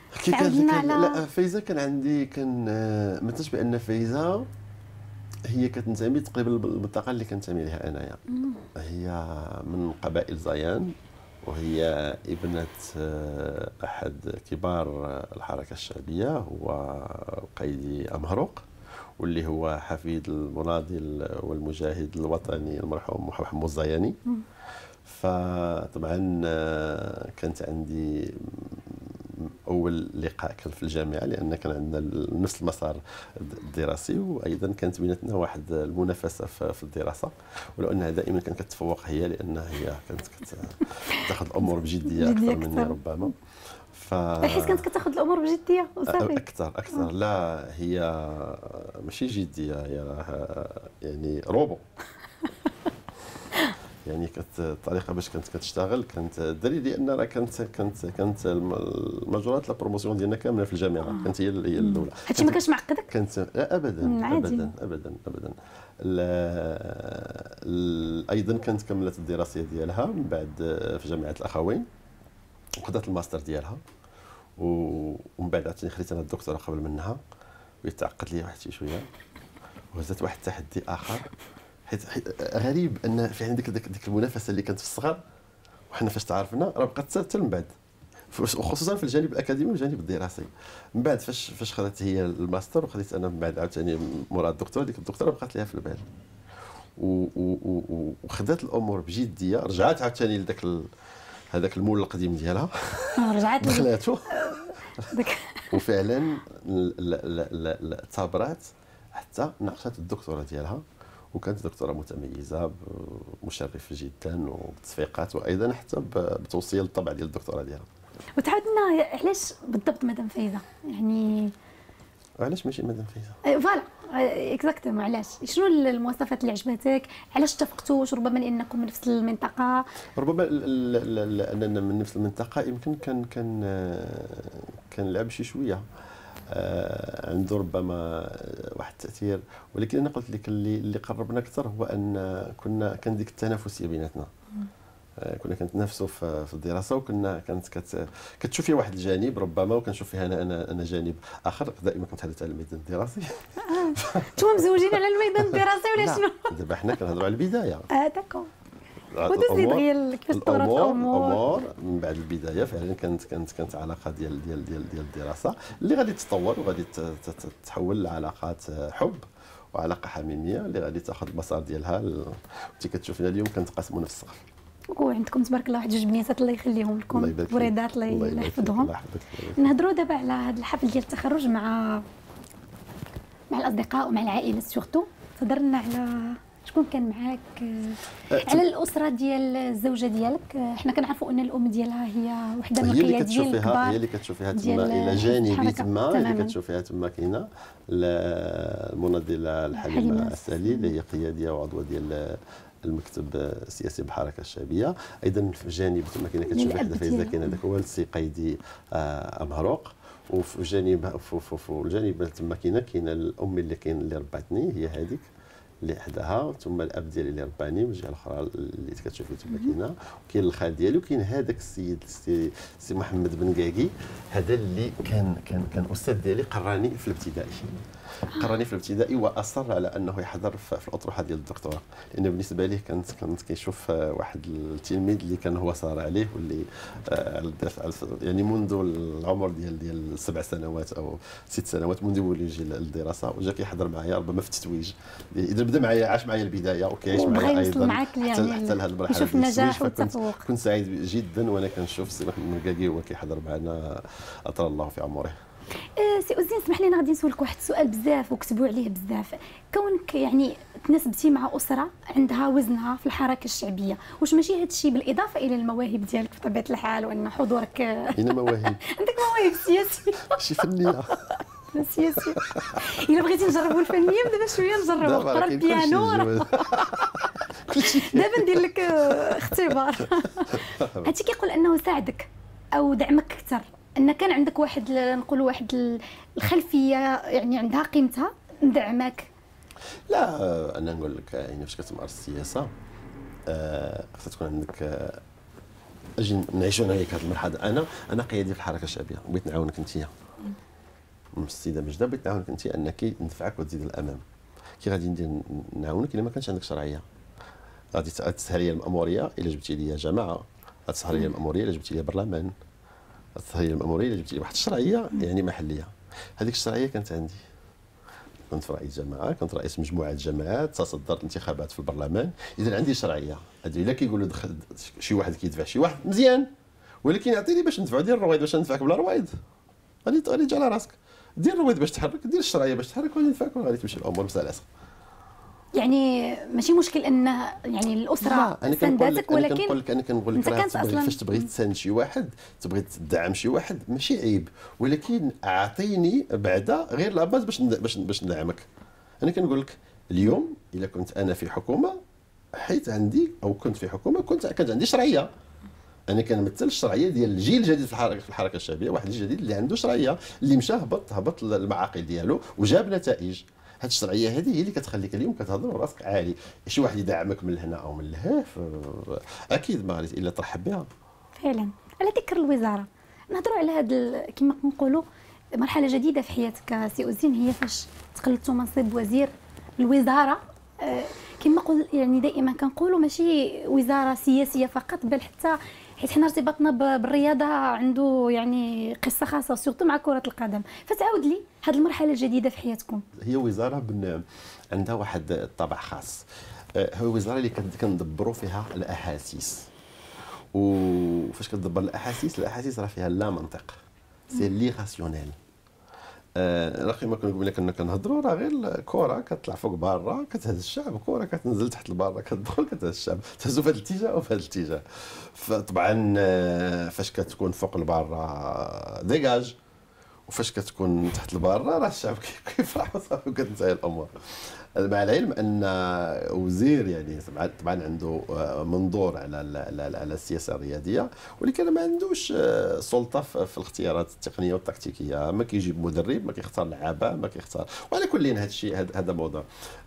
لا فايزه كان عندي ما تنساش بان فايزه هي كتنتمي تقريبا للمنطقه اللي كنتمي لها انايا. هي من قبائل زيان، وهي ابنه احد كبار الحركه الشعبيه، هو القايدي امهروق، واللي هو حفيد المناضل والمجاهد الوطني المرحوم محمود الزياني. فطبعا كانت عندي اول لقاء كان في الجامعه، لان كان عندنا نفس المسار الدراسي، وايضا كانت بيناتنا واحد المنافسه في الدراسه، ولو انها دائما كانت كتفوق هي، لانها هي كانت كتاخذ الامور بجديه اكثر مني ربما. حيت كانت كتاخذ الامور بجديه وصافي. اكثر لا هي ماشي جديه، هي يعني روبو. يعني كانت الطريقه باش كانت كتشتغل كانت الدليل، لان راه كانت المجرات لا بروموسيون ديالنا كامله في الجامعه كانت هي الاولى. هادشي ما كانش معقدك؟ كانت لا ابدا ابدا. ايضا كانت كملت الدراسيه ديالها من بعد في جامعه الاخوين، وخدات الماستر ديالها، ومن بعد عاوتاني خديت انا الدكتوراه قبل منها، ويتعقد لي واحد شويه، وهزت واحد التحدي اخر. حيت غريب ان في عندك ديك المنافسه اللي كانت في الصغر، وحنا فاش تعرفنا راه بقات حتى من بعد. وخصوصا في الجانب الاكاديمي والجانب الدراسي. من بعد فاش خدت هي الماستر وخديت انا من بعد عاوتاني مورا الدكتوراه، ديك الدكتوراه بقات ليها في البال وخدات الامور بجديه. رجعت عاوتاني لذاك هذاك المول القديم ديالها رجعت دخلاتو وفعلا ثابرات حتى ناقشت الدكتوراه ديالها، وكانت دكتوراه متميزه مشرفه جدا وبتصفيقات، وايضا حتى بتوصيه للطبع ديال الدكتوراه ديالها. وتعاودنا علاش بالضبط مدام فايزه؟ يعني علاش ماشي مدام فايزه؟ فوالا اكزاكتومون، علاش؟ شنو المواصفات اللي عجبتك؟ علاش اتفقتوا؟ واش ربما لانكم من نفس المنطقه؟ ربما لاننا من نفس المنطقه يمكن كان لعب شي شويه عنده ربما واحد التاثير، ولكن انا قلت لك اللي قربنا اكثر هو ان كان ديك التنافسيه بيناتنا. كنا كنتنافسوا في الدراسه، وكنا كتشوف فيها واحد الجانب ربما، وكنشوف فيها انا جانب اخر. دائما كنتحدث على الميدان الدراسي. انتم مزوجين على الميدان الدراسي ولا شنو؟ دابا حنا كنهضروا على البدايه. داكور. ودوزي دغيا كيفاش تطورت الامور من بعد البدايه. فعلا كانت علاقه ديال الدراسه اللي غادي تتطور وغادي تتحول لعلاقات حب وعلاقه حميميه اللي غادي تاخذ المسار ديالها. انت كتشوفنا اليوم كنتقاسموا نفس السقف، وعندكم تبارك الله واحد جوج بنيتات الله يخليهم لكم، وريدات الله يحفظهم. نهضروا دابا على هذا الحفل ديال التخرج مع الاصدقاء ومع العائله سورتو. تهضر لنا على شكون كان معاك، على الاسره ديال الزوجه ديالك. حنا كنعرفوا ان الام ديالها هي وحده من القياديين الكبار، هي اللي كتشوفيها تما الى جانبي تما، اللي كتشوفيها تما كاينه المناضله الحليمه السالي اللي هي قياديه وعضوه ديال المكتب السياسي بالحركه الشعبيه. ايضا في جانب تما كاينه كتشوفي حدا فايزه، كاين هذاك هو السي قايدي مهروق. وفي الجانب تما كاين الام اللي رباتني، هي هذيك اللي حداها، ثم الاب ديالي اللي رباني من الجهه الاخرى اللي كتشوفي تما كاينه، وكاين الخال ديالي، وكاين هذاك السيد سي محمد بن كاكي. هذا اللي كان استاذ ديالي، قراني في الابتدائي واصر على انه يحضر في الاطروحه ديال الدكتوراه، لان بالنسبه ليه كنت كيشوف واحد التلميذ اللي كان هو صار عليه، واللي يعني منذ العمر ديال 7 سنوات او 6 سنوات منذ ولوجي للدراسه، وجا كيحضر معايا ربما في التتويج. اذا بدا معايا عاش معايا البدايه وكيعيش معايا ايضا حتى لهذه المرحله يشوف النجاح والتفوق. كنت سعيد جدا وانا كنشوف سي محمد بن كاكي هو كيحضر معنا، اطال الله في عمره. سي أوزين، اسمح لي انا غادي نسولك واحد السؤال بزاف وكتبوا عليه بزاف. كونك يعني تناسبتي مع اسره عندها وزنها في الحركه الشعبيه، واش ماشي هذا الشيء بالاضافه الى المواهب ديالك بطبيعه الحال، وان حضورك هنا مواهب عندك مواهب سياسيه شي فنيه سياسيه؟ الا بغيتي نجربوا الفنيه دابا شويه نجربوا نقرا البيانو دابا ندير لك اختبار. هادشي كيقول انه ساعدك او دعمك اكثر ان كان عندك واحد نقولوا واحد الخلفيه يعني عندها قيمتها ندعمك؟ لا، انا نقول لك يعني فاش كتمارس السياسه خصها تكون عندك اجي نعيشوا انا هيك هذه المرحله. انا قيادي في الحركه الشعبيه، بغيت نعاونك انت السيده مجده، بغيت نعاونك انت انك ندفعك وتزيد للامام. كي غادي ندير نعاونك الا ما كانش عندك شرعيه؟ غادي تسهل لي الماموريه الا جبتي لي جماعه، غتسهل لي الماموريه الا جبتي لي برلمان، غتسهل لي الماموريه الا جبتي لي واحد الشرعيه يعني محليه. هذيك الشرعيه كانت عندي، كنت في رئيس جماعه، كنت رئيس مجموعه جماعات، تصدرت الانتخابات في البرلمان، اذا عندي شرعيه. هذه الا كيقولوا دخل شي واحد كيدفع شي واحد مزيان، ولكن يعطيني باش ندفعوا. دير الرويض باش ندفعك بلا رويض، غادي تجي على راسك. دير الرويض باش تحرك، دير الشرعيه باش تحرك، وغادي ندفعك وغادي تمشي الامور بسلاسه. يعني ماشي مشكل ان يعني الاسره ساندتك، ولكن انا كنقول لك فاش تبغي تساند شي واحد، تبغي تدعم شي واحد، ماشي عيب، ولكن اعطيني بعدا غير لاباز باش ندعمك. انا كنقول لك اليوم الا كنت انا في حكومه، حيت عندي او كنت في حكومه كانت عندي شرعيه. انا كنمثل الشرعيه ديال الجيل الجديد في الحركه الشعبيه، واحد الجيل جديد اللي عنده شرعيه، اللي مشى هبط المعاقل ديالو وجاب نتائج. هذه الشرعيه هذه هي اللي كتخليك اليوم كتهضر وراسك عالي. شي واحد يدعمك من هنا او من لهيه اكيد ما غادي الا ترحب بها. فعلا. على ذكر الوزاره، نهضروا على هذا كما كنقولوا مرحله جديده في حياتك سي أوزين، هي فاش تقلدتوا منصب وزير الوزاره. كما قلت يعني دائما كنقولوا ماشي وزاره سياسيه فقط، بل حتى حيت حنا ارتباطنا بالرياضه عنده يعني قصه خاصه سورتو مع كره القدم. فتعاود لي هذه المرحله الجديده في حياتكم. هي وزاره عندها واحد الطابع خاص. هو وزاره اللي كندبروا فيها الاحاسيس. وفاش كتدبر الاحاسيس راه فيها لا منطق، سي لي راسيونيل. راه كيما كنقول لك كنا كنهضروا راه غير الكره كتطلع فوق برا كتهز الشعب، الكره كتنزل تحت البرا كتدخل كتهز الشعب، تهزو في هذا الاتجاه وفي هذا الاتجاه. فطبعا فاش كتكون فوق البرا ديجاج، وفاش كتكون تحت البرا راه الشعب كيفرح وصافي وكتنتهي الامور. مع العلم ان وزير يعني طبعا عنده منظور على السياسه الرياضيه، ولكن ما عندوش سلطه في الاختيارات التقنيه والتكتيكيه. ما كيجيب مدرب، ما كيختار لعابه، ما كيختار. وعلى كل هذا الشيء هذا موضوع.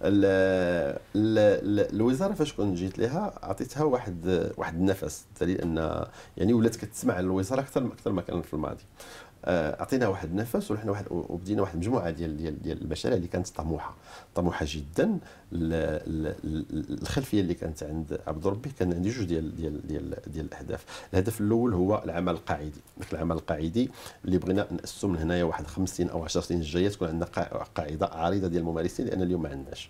الوزاره فاش كنت جيت لها عطيتها واحد النفس، دليل ان يعني ولات كتسمع الوزاره اكثر ما كان في الماضي. اعطينا واحد النفس ورحنا وبدينا واحد المجموعه ديال المشاريع اللي كانت طموحه جدا. الخلفيه اللي كانت عند عبد ربي كان عندي جوج ديال الاهداف. الهدف الاول هو العمل القاعدي. ذاك العمل القاعدي اللي بغينا ناسسوا من هنايا واحد 5 سنين او 10 سنين الجايه تكون عندنا قاعده عريضه ديال الممارسين، لان اليوم ما عندناش.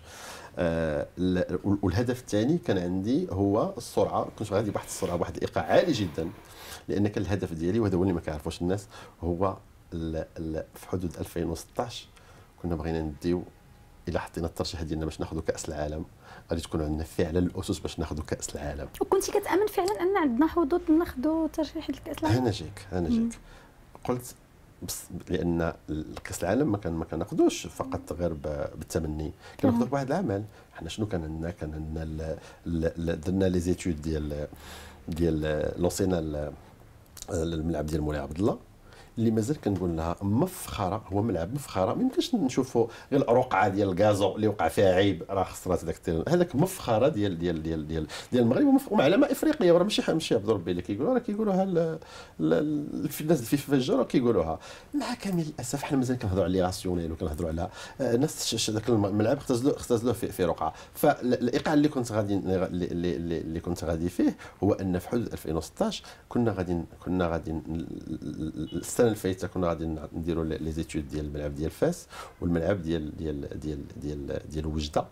والهدف الثاني كان عندي هو السرعه. كنت غادي بواحد السرعه بواحد الايقاع عالي جدا، لان كان الهدف ديالي وهذا هو اللي ما كيعرفوش الناس، هو في حدود 2016 كنا بغينا نديو الى حطينا الترشيح ديالنا باش ناخذوا كاس العالم، غادي تكون عندنا فعلا الاسس باش ناخذوا كاس العالم. وكنتي كتامن فعلا ان عندنا حظوظ ناخذوا ترشيح لكاس العالم؟ انا جيك قلت بس لان كاس العالم ما كناخذوش فقط غير بالتمني، كناخذوه بواحد العمل. حنا شنو كان عندنا درنا لي زيتود ديال لونسينا الملعب ديال مولاي عبد الله، اللي مازال كنقول لها مفخره، هو ملعب مفخره. ما يمكنش نشوفوا غير الرقعه ديال الكازو اللي وقع فيها عيب راه خسرات هذاك مفخره ديال المغرب ومعلمه افريقيه. وراه ماشي عبد ربي اللي كيقولوا، راه كيقولوها الناس في الفجر كيقولوها. مع كامل الاسف حنا مازال كنهضروا على لي راسيونيل وكنهضروا على ناس ذاك الملعب اختزلوه في رقعه. فالايقاع اللي كنت غادي فيه هو ان في حدود 2016 كنا غادي السنه اللي فاتت كنا غادي نديروا لي زيتود ديال الملعب ديال فاس والملعب ديال وجده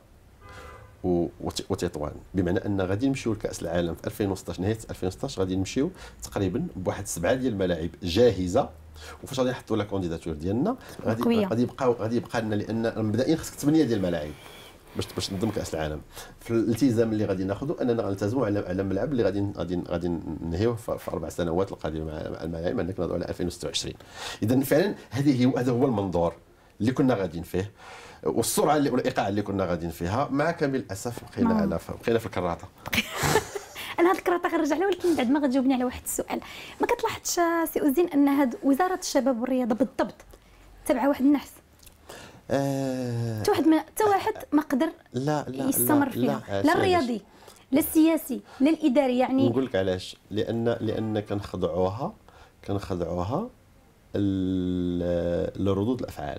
وتطوان، بمعنى ان غادي نمشيو لكاس العالم في 2016. نهايه 2016 غادي نمشيو تقريبا بواحد 7 ديال الملاعب جاهزه. وفاش غادي نحطوا لا كونديداتور ديالنا غادي يبقى لنا، لان مبدئيا خصك 8 ديال الملاعب باش تنظم كاس العالم. في الالتزام اللي غادي ناخذوا اننا غنلتزموا على الملعب اللي غادي ننهيوه في 4 سنوات القادمه مع الملاعب، انك نهضروا على 2026. اذا فعلا هذا هو المنظور اللي كنا غاديين فيه، والسرعه والايقاع اللي كنا غاديين فيها. مع كامل الاسف بقينا في الكراطه. انا هذه الكراطه غنرجع لها، ولكن بعد ما غتجاوبني على واحد السؤال. ما كتلاحظش سي أوزين ان هاد وزاره الشباب والرياضه بالضبط تبع واحد النحس؟ حتى واحد ما قدر يستمر فيها، لا الرياضي لا السياسي لا الاداري. يعني نقول لك علاش، لان كنخضعوها لردود الافعال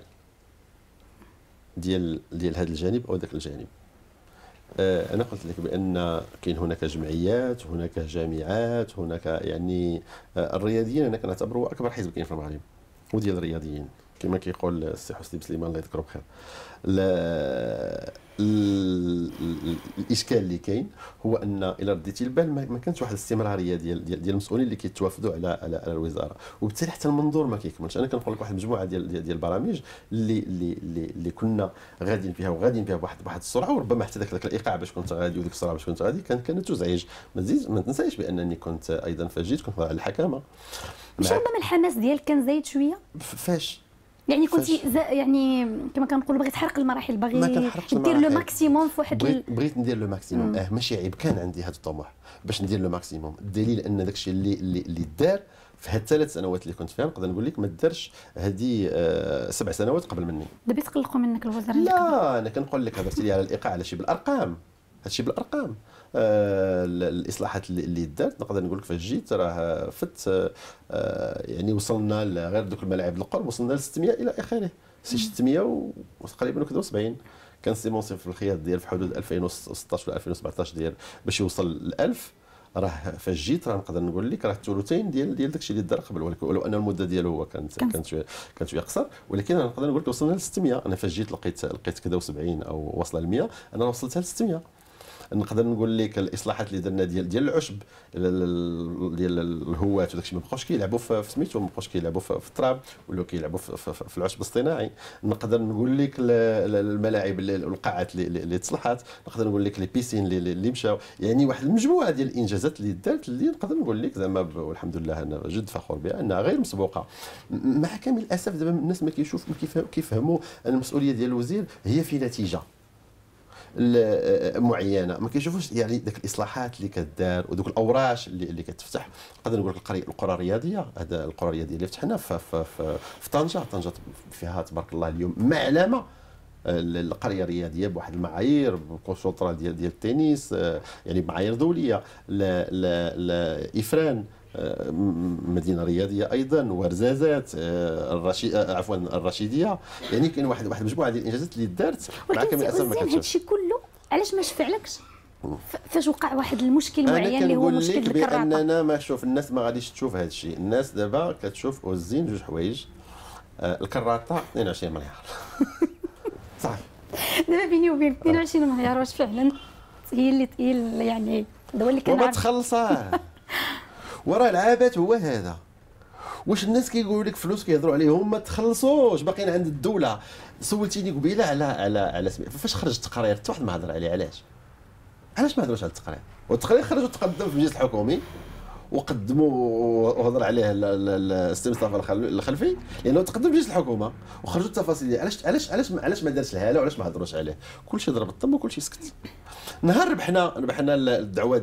ديال هذا الجانب او ذاك الجانب. انا قلت لك بان كاين هناك جمعيات، هناك جامعات، هناك يعني الرياضيين انا كنعتبره اكبر حزب كاين في المغرب وديال الرياضيين كما كيقول السي حسني بسليمان الله يذكره بخير. الاشكال اللي كاين هو ان الى رديتي البال ما كانش واحد الاستمراريه ديال المسؤولين اللي كيتوافدوا على الوزاره، وبالتالي حتى المنظور ما كيكملش. انا كنقول لك واحد المجموعه ديال البرامج اللي كنا غاديين فيها بواحد السرعه، وربما حتى ذاك الايقاع باش كنت غادي وديك السرعه باش كنت غادي كانت تزعج. ما تنساش بانني كنت ايضا فاجئت كنت على الحكامه. مش ربما الحماس ديالك كان زايد شويه؟ فاش يعني كنت يعني كما كنقولوا باغي تحرق المراحل، باغي دير لو ماكسيموم في واحد بغيت ندير لو ماكسيموم. ماشي عيب، كان عندي هذا الطموح باش ندير لو ماكسيموم. الدليل ان داك الشيء اللي دار في هاد ال3 سنوات اللي كنت فيها نقدر نقول لك ما دارش هذه 7 سنوات قبل مني. دابا تقلقوا منك الوزاره؟ لا انا كنقول لك هضرتي لي على الايقاع على شي بالارقام، هادشي بالارقام. الاصلاحات اللي دارت نقدر نقول لك فاش جيت راه فت يعني وصلنا غير دوك الملاعب القرب وصلنا ل 600 الى اخره، 600 وتقريبا كذا 70. كان سي منصف في الخياط ديال في حدود 2016 ولا 2017 ديال باش يوصل ل 1000. راه فاش جيت راه نقدر نقول لك راه الثلثين ديال داكشي اللي دار قبل، ولو ان المده ديالو هو كانت شويه قصر، ولكن انا نقدر نقول لك وصلنا ل 600. انا فاش جيت لقيت كذا و70 او واصله ل 100، انا وصلتها ل 600. نقدر نقول لك الاصلاحات اللي درنا ديال العشب، ديال الهوات وداكشي، ما بقاوش كيلعبوا في سميتو، ما بقاوش كيلعبوا في التراب، ولاو كيلعبوا في العشب الاصطناعي. نقدر نقول لك الملاعب القاعات اللي تصلحات، نقدر نقول لك لي بيسين اللي مشاو، يعني واحد المجموعه ديال الانجازات اللي دارت، اللي نقدر نقول لك زعما والحمد لله انا جد فخور بها، انها غير مسبوقه. مع كامل الاسف دابا الناس ما كيفهموا ان المسؤوليه ديال الوزير هي في نتيجه معينه، ما كيشوفوش يعني داك الاصلاحات اللي كدار ودوك الاوراش اللي كتفتح. نقدر نقول لك القرى الرياضيه، هذا القرى الرياضيه اللي فتحنا في طنجه فيها تبارك الله اليوم معلمه القريه الرياضيه بواحد المعايير، بكونسونطرا ديال التنس، يعني بمعايير دوليه. افران مدينه رياضيه ايضا، ورزازات، عفوا الرشيديه، يعني كاين واحد المجموعه ديال الانجازات اللي دارت. مع كامل الاسف ما كتشوفش هادشي كله علاش ما شفعلكش فاش وقع واحد المشكل معين اللي هو مشكل الكراطه؟ انا باننا ما شوف الناس ما غاديش تشوف هذا الشيء. الناس دابا كتشوف وزين جوج حوايج، الكراطه 22 مليار صافي. دابا بيني وبين 22 مليار واش فعلا هي اللي يعني هذا هو اللي كان وما تخلصاه وراه العابات هو هذا. واش الناس كيقولوا لك فلوس كيهضروا عليهم ما تخلصوش، باقيين عند الدوله. سولتيني قبيله على فاش خرجت التقرير حتى واحد ما هضر عليه. علاش ما هضروش على التقرير؟ والتقرير خرج وتقدم في المجلس الحكومي وقدموا وهضر عليه السي مصطفى الخلفي، لانه تقدم في مجلس الحكومه وخرجوا التفاصيل ديال علاش ما دارش الهاله وعلاش ما هضروش عليه. كلشي ضرب الطم وكلشي سكت. نهار ربحنا الدعوه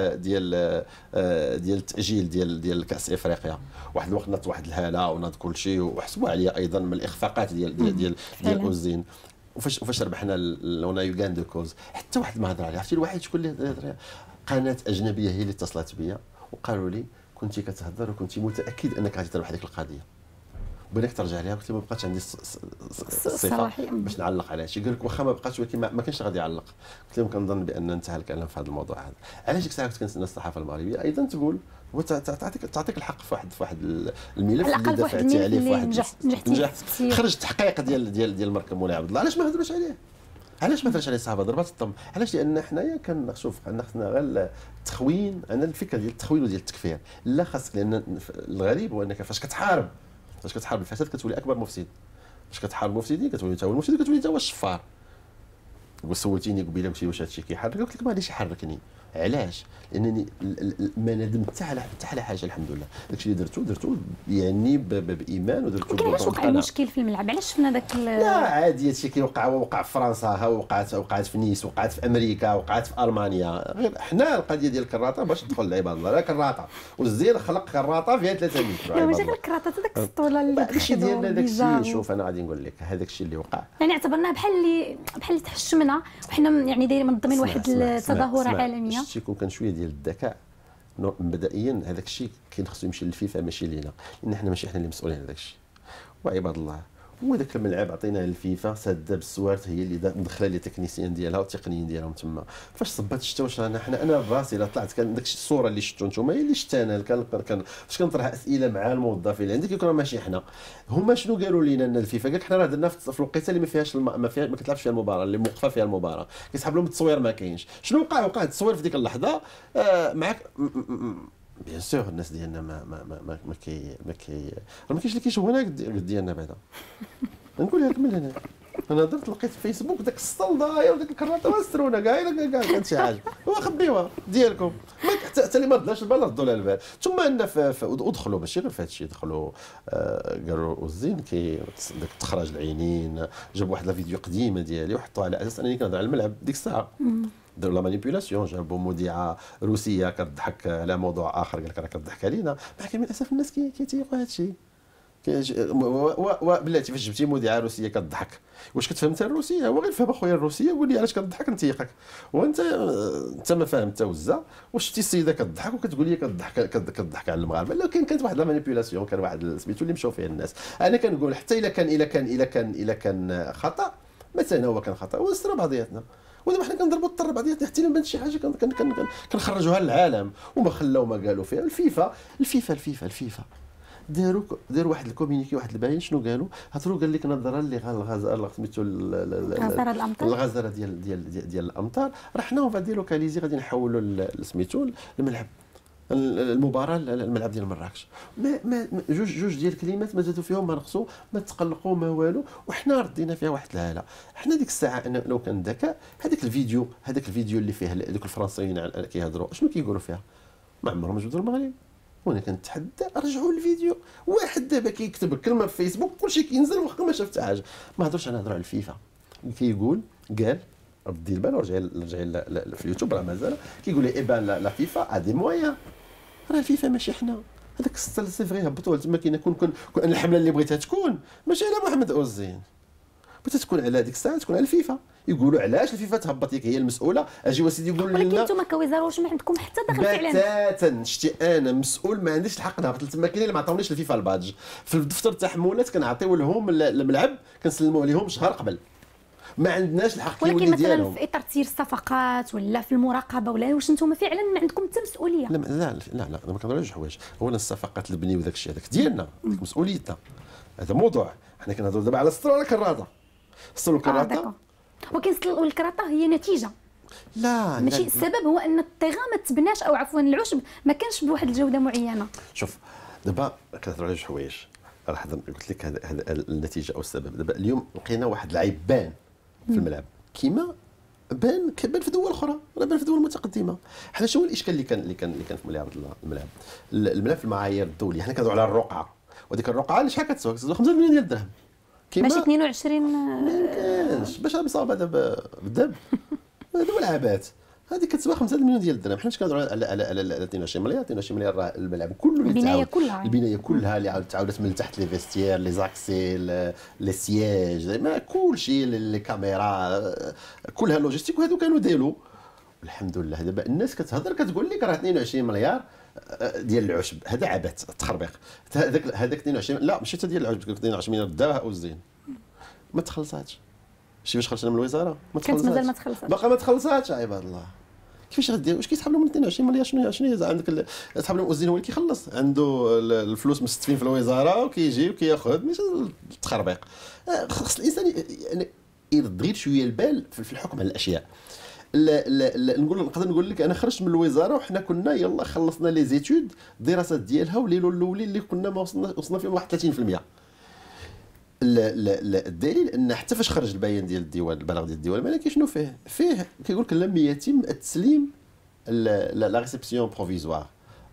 ديال التاجيل ديال كاس افريقيا، واحد الوقت ناض واحد الهاله وناض كلشي، وحسبوا عليا ايضا من الاخفاقات ديال اوزين. وفاش ربحنا لونا يوغان كوز حتى واحد ما هضر عليها. عرفتي الواحد شكون اللي هضر عليها؟ قناه اجنبيه هي اللي اتصلت بيا وقالوا لي كنتي كتهضر وكنتي متاكد انك غادي تربح هذيك القضيه، بغيناك ترجع ليها. قلت له ما بقاتش عندي الصفه باش نعلق على هادشي. قال لك واخا ما بقاتش ولكن ما كانش غادي يعلق. قلت لهم كنظن بان انتهى الكلام في هذا الموضوع هذا. علاش ديك الساعه كنت كنتسنى الصحافه المغربيه ايضا تقول تعطيك الحق في واحد الملف اللي دافعتي عليه في واحد نجح. خرج التحقيق ديال المركب مولاي عبد الله. علاش ما هضروش عليه؟ علاش ما هضرش عليه الصحافه؟ ضربات الطم. علاش؟ لان حنايا كنشوف خصنا غير التخوين. انا الفكره ديال التخوين وديال التكفير لا خاصك، لان الغريب هو انك فاش كتحارب الفساد كتولي اكبر مفسد. فاش كتحارب المفسدين كتولي انت هو المفسد، كتولي انت هو الشفار. وسولتيني قبيله قلت لي واش هادشي كيحرك؟ قلت لك ما غاديش يحركني. علاش؟ لانني ما ندمت حتى على حاجه. الحمد لله داكشي اللي درتو يعني بايمان ودرتو علاش وقع المشكل في الملعب؟ علاش شفنا داك لا عادي هادشي وقع في فرنسا، وقعت في نيس، وقعت في امريكا، وقعت في المانيا. غير حنا القضيه ديال الكراطه باش تدخل العباد الله لا كراطه، والزين خلق كراطه فيها 3 متر. لا ماشي غير الكراطه، داك السطوله اللي داكشي ديالنا داكشي. شوف انا غادي نقول لك هذاك الشيء اللي وقع، يعني اعتبرناه بحال اللي تحشمنا وحنا يعني دايرين منظمين واحد التظاهره عالميه. باش يكون كان شويه ديال الذكاء مبدئيا. هذاك الشيء كاين خصو يمشي للفيفا ماشي لينا، لان حنا ماشي حنا اللي مسؤولين على داك الشيء. وعباد الله وداك الملعب عطيناه للفيفا، ساده بالسوارت، هي اللي مدخله لي تكنيسيان ديالها والتقنيين ديالهم تما. فاش صبات الشتا واش انا براسي لا طلعت كان داك الصوره اللي شفتوا نتوما هي اللي شفت انا. كان فاش كنطرح اسئله مع الموظفين اللي عندي كيكونوا ماشي حنا. هما شنو قالوا لنا ان الفيفا؟ قال لك حنا راه درنا في الوقيته اللي ما كتلعبش فيها المباراه، اللي موقفه فيها المباراه، كيسحب لهم التصوير ما كاينش. شنو وقع التصوير في ديك اللحظه معك بيان سور. الناس ديالنا ما كاينش اللي كيشوفونا قد ديالنا بعدا. نقولها لك من هنا، انا درت لقيت في فيسبوك داك السطل داير وديك الكراطه واسترونا كاع كانت شي حاجه وخبيوها ديالكم. حتى اللي ما رداش البال ردوا لها البال. ثم ان ودخلوا ماشي غير في هذا الشيء، دخلوا قالوا والزين داك تخرج العينين، جابوا واحد لا فيديو قديمه ديالي وحطوها على اساس انني كنهضر على الملعب ديك الساعه. داروا لا مانيبيولاسيون، جابوا مذيعه روسيه كتضحك على موضوع اخر، قال لك راه كتضحك علينا. مع كامل الاسف الناس كيتيقوا هذا الشيء. بلاتي فاش جبتي مذيعه روسيه كتضحك واش كتفهم حتى الروسيه؟ هو غير فهم اخويا الروسيه، قول لي علاش كتضحك نتيقك. وانت ما فاهم حتى وزه. واش شفتي السيده كتضحك وكتقول لي كتضحك على المغاربه؟ لا كانت واحد لا مانيبيولاسيون، كان واحد سميتو اللي مشاو فيه الناس. انا كنقول حتى الا كان خطا، مثلا هو كان خطا ونستروا بعضياتنا ودابا حنا كنضربوا الطر بعضياتنا حتى لما شي حاجه كنخرجوها للعالم وما خلاو ما قالوا فيها. الفيفا داروا واحد الكومينيكي، واحد البيان. شنو قالوا؟ هضروا قال لك نظرا اللي سميتو الغزاره ديال الامطار، راه حنا اون فادي لوكاليزي غادي نحولوا سميتو الملعب المباراه الملعب ديال مراكش. ما جوج ديال الكلمات ما زادوا فيهم ما نقصوا ما تقلقوا ما والو، وحنا ردينا فيها واحد الهاله. حنا ديك الساعه انا لو كان ذكاء هذاك الفيديو اللي فيه دوك الفرنسيين كيهضروا شنو كيقولوا فيها؟ ما عمرهم جبدوا المغرب. وانا كنتحدى رجعوا الفيديو. واحد دابا كيكتب كلمه في فيسبوك كلشي كينزل واخا ما شاف حتى حاجه. ما هضرش، انا هضر على الفيفا. قال ردي البال ورجعي في اليوتيوب راه مازال كيقول لي بان لا فيفا ادي مويا. راه الفيفا ماشي حنا. هذاك سي فغي هبطوا تما كاين كون الحمله اللي بغيتها تكون ماشي على محمد اوزين، بغيتها تكون على هذيك الساعه تكون على الفيفا. يقولوا علاش الفيفا تهبط، ياك هي المسؤوله. اجي وسيدي يقول لنا ولكن انتم كوزاره واش ما عندكم حتى دخل فعلا؟ بتاتا شتي انا مسؤول ما عنديش الحق نهبط تما. كاين اللي ما عطاونيش الفيفا البادج في الدفتر التحملات كنعطيو لهم الملعب كنسلموا عليهم شهر قبل. ما عندناش الحق ولكن مثلا في اطار تسيير الصفقات ولا في المراقبه ولا واش انتم فعلا ما عندكم حتى مسؤوليه؟ لا ما كنهضروش حوايج. اولا الصفقات البنيه وداك الشيء هذاك ديالنا مسؤوليتنا. هذا موضوع. حنا كنهضروا دابا على السطر ولا كراطه. السطر والكراطه ولكن الكراطه هي نتيجه. لا ماشي السبب هو ان الطيغه ما تبناش او عفوا العشب ما كانش بواحد الجوده معينه. شوف دابا كنهضروا على جوج حوايج. راه قلت لك هذا النتيجه او السبب. دابا اليوم لقينا واحد اللعيب بان في الملعب كيما بان في دول اخرى، راه بان في دول متقدمه. حنا شنو الاشكال اللي كان في الملعب في المعايير الدوليه. حنا كنهضروا على الرقعه، وديك الرقعه شحال كتسوى 5 مليون ديال الدرهم. ماشي 22 ما كانش باش مصابه دابا بالذهب. هذو العابات هذه كتسوى 5 مليون ديال الدرهم. حنا كنهضروا على 22 مليار. 22 مليار راه الملعب كله البنايه كلها اللي تعاودت من تحت لي فيستير لي زاكسي لي سياج ما كلشي لي كاميرا كلها لوجيستيك. وهذو كانوا ديالو الحمد لله. دابا الناس كتهضر كتقول لك راه 22 مليار ديال العشب. هذا عبث التخربيق. هذاك 22 لا ماشي حتى ديال العشب. 22 مليار داها اوزين ما تخلصاتش. شي باش خرجنا من الوزاره ما تخلصاتش. مازال ما تخلصاتش باقا ما تخلصاتش عباد الله. كيفاش غدير؟ واش كيسحب لهم 22 مليار؟ شنو عندك سحب لهم اوزين هو اللي كيخلص عنده الفلوس مستفين في الوزاره وكيجي وكياخذ ماشي التخربيق. خص الانسان يعني يرد غير شويه البال في الحكم على الاشياء. لا نقدر نقول لك انا خرجت من الوزاره وحنا كنا يلا خلصنا لي زيتود الدراسات ديالها وليلو الاولين اللي كنا ما وصلنا فيهم واحد 30%. لا الدليل ان حتى فاش خرج البيان ديال الديوان البلاغ ديال الديوان الملكي شنو فيه كيقول لك لم يتم التسليم لا ريسبسيون بروفيزوار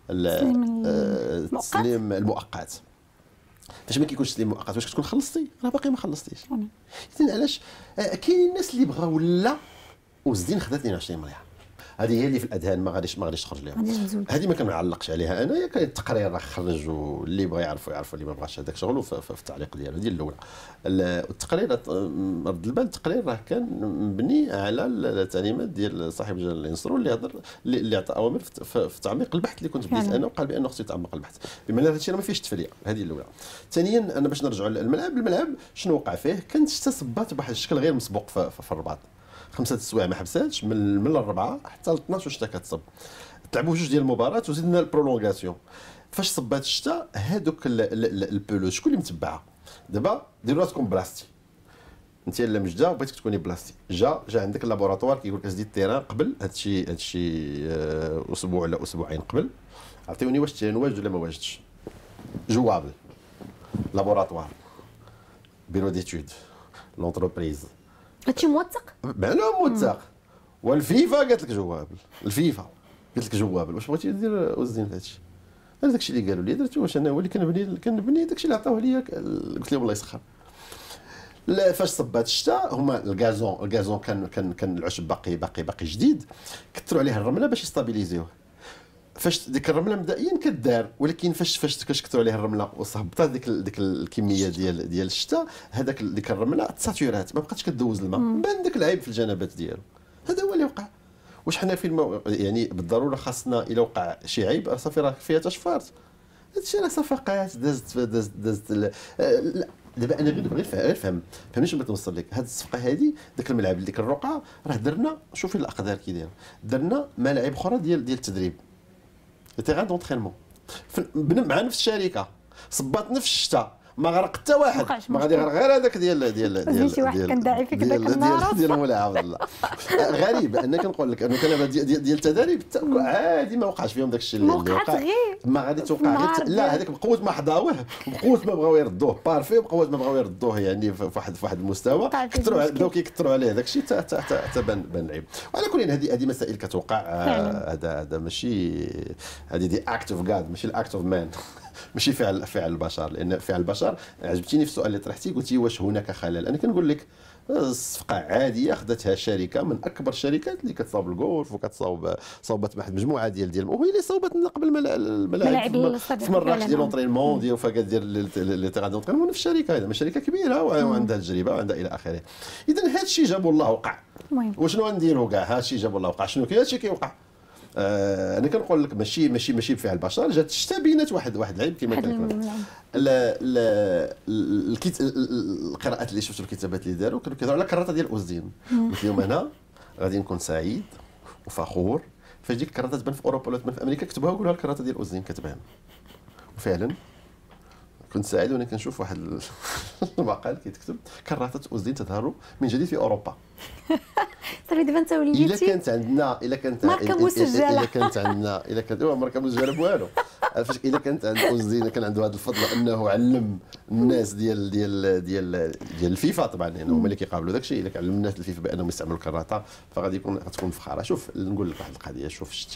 التسليم المؤقت. فاش ما كيكونش تسليم مؤقت واش كتكون خلصتي؟ راه باقي ما خلصتيش. اذا علاش كاين الناس اللي بغاو لا وزدين خدات 22 مليار. هذه هي اللي في الاذهان ما غاديش تخرج لهم. هذه ما كنعلقش عليها انايا. كاين التقرير راه خرج واللي بغى يعرفوا اللي ما بغاش هذاك شغله في التعليق ديالو. هذه الاولى. التقرير رد البال التقرير راه كان مبني على التعليمات ديال صاحب جلاله الانصرو اللي هضر اللي عطى اوامر في تعميق البحث اللي كنت بديت انا وقال بانه خصو يتعمق البحث. بما ان هذا الشيء ما فيهش تفريع. هذه الاولى. ثانيا انا باش نرجعوا للملعب شنو وقع فيه؟ كانت شتا صبات بواحد الشكل غير مسبوق في الرباط. 5 السوايع ما حبساتش من الربعه حتى ل 12 شتا كتصب. لعبوا جوج ديال المباراه وزدنا البرولونغاسيون. فاش صبات الشتا هذوك البولوج شكون اللي متبعها؟ دابا ديروا راسكم بلاستي. انت الا مجده بغيتك تكوني بلاستي. جا عندك اللابوراتوار كيقول لك زدي التيران قبل هادشي اسبوع ولا اسبوعين قبل. عطيوني واش التيران واجد ولا ما واجدش. جوابل لابوراتوار بيرو ديتود لونتربريز. هادشي موثق؟ معلوم موثق. والفيفا قالت لك جوابل. الفيفا قالت لك جوابل. واش بغيتي دير وزين في هادشي؟ انا داكشي اللي قالوا لي درتو. واش انا هو اللي كنبني داكشي اللي عطاوه ليا قلت لهم الله يسخر. لا فاش صبات الشتاء هما الغازون كان العشب باقي جديد. كثروا عليه الرمله باش يستابيليزيوه. فاش ديك الرمله مبدئيا كدار ولكن فاش كثروا عليه الرمله وصهبطات ديك الكميه ديال الشتاء ديك الرمله تساتورات ما بقاتش كدوز الماء. بان داك العيب في الجنبات ديالو. هذا هو اللي وقع. واش حنا في يعني بالضروره خاصنا الا وقع شي عيب راه صافي راه فيها تشفارت. هادشي راه صفقات دازت دابا انا غير فهمني شنو بغيت نوصل لك. هذه الصفقه هذه ذاك الملعب اللي كان الرقعه راه درنا، شوفي الاقدار كي دايره، درنا ملاعب اخرى ديال التدريب تيغان دونترينمون مع نفس الشركه، صبات نفس الشتاء، ما غرق حتى واحد، ما غادي يغرق غير هذاك ديال شي واحد كان داعي فيك داك النهار ديال مولاي عبد الله. غريب انا كنقول لك انه كان ديال التدريب عادي ما وقعش فيهم داك الشيء اللي وقع، ما غادي توقع غير لا هذاك بقوه ما حضاوه وبقوه ما بغاو يردوه بارفي، وبقوه ما بغاو يردوه يعني في واحد المستوى كثروا بداو كيكثروا عليه داك الشيء حتى بان لعيب. وعلى كل هذه مسائل كتوقع. هذا ماشي هذه دي اكت اوف جاد، ماشي الاكت اوف مان ماشي فعل البشر. لان فعل البشر عجبتيني في السؤال اللي طرحتي، قلتي واش هناك خلل. انا كنقول لك صفقه عاديه خدتها شركه من اكبر الشركات اللي كتصاوب الجولف صوبت واحد مجموعه ديال وهي اللي صوبت قبل الملاعب في مراكش ديال لونطرينمون ديال وفاكات ديال لي تيغان دونطرينمون في الشركه. هذا شركه كبيره وعندها تجربه وعندها الى اخره. اذا هذا الشيء جابوا الله وقع. وشنو غنديروا كاع هذا الشيء جابوا الله وقع؟ شنو كاين؟ هذا الشيء كيوقع. انا كنقول لك ماشي بفعل البشر. جات الشتا بينات واحد العيب كما كان القراءات اللي شفتوا الكتابات اللي داروا كانوا كيهضروا على الكراته ديال اوزدين. قلت لهم انا غادي نكون سعيد وفخور فاش ديك الكراته تبان في اوروبا ولا تبان في امريكا كتبوها وقولوا الكراته ديال اوزدين كتبان. وفعلا كنت سعيد وانا كنشوف واحد المقال كيتكتب كراته اوزدين تظهر من جديد في اوروبا. صافي دابا انت وليتي الا كانت عندنا ماركه مسجله، الا كانت ماركه مسجله بوالو. فاش الا كانت عند اوزدين كان عنده هذا الفضل انه علم الناس ديال الفيفا، طبعا يعني هما اللي كيقابلوا داك الشيء. الا علم الناس الفيفا بانهم يستعملوا الكراته فغادي غتكون فخاره. شوف نقول لك واحد القضيه، شوف شتي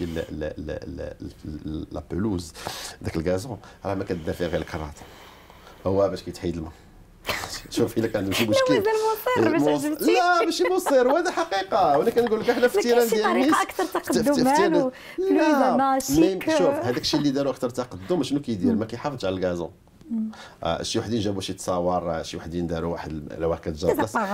لا بلوز داك الكازون راه ما كدافع غير الكراته، هو باش كيتحيد الماء. شوف الا كان عنده شي مشكل لا ماشي مصير، وهذا حقيقه. وانا كنقول لك احنا في التيران ديال الناس طريقه اكثر تقدما لا شيك. شوف هذاك الشيء اللي داروا اكثر تقدم شنو كيدير؟ ما كيحافظش على الغازون. شي وحدين جابوا شي تصاور، شي وحدين داروا واحد لو كتجر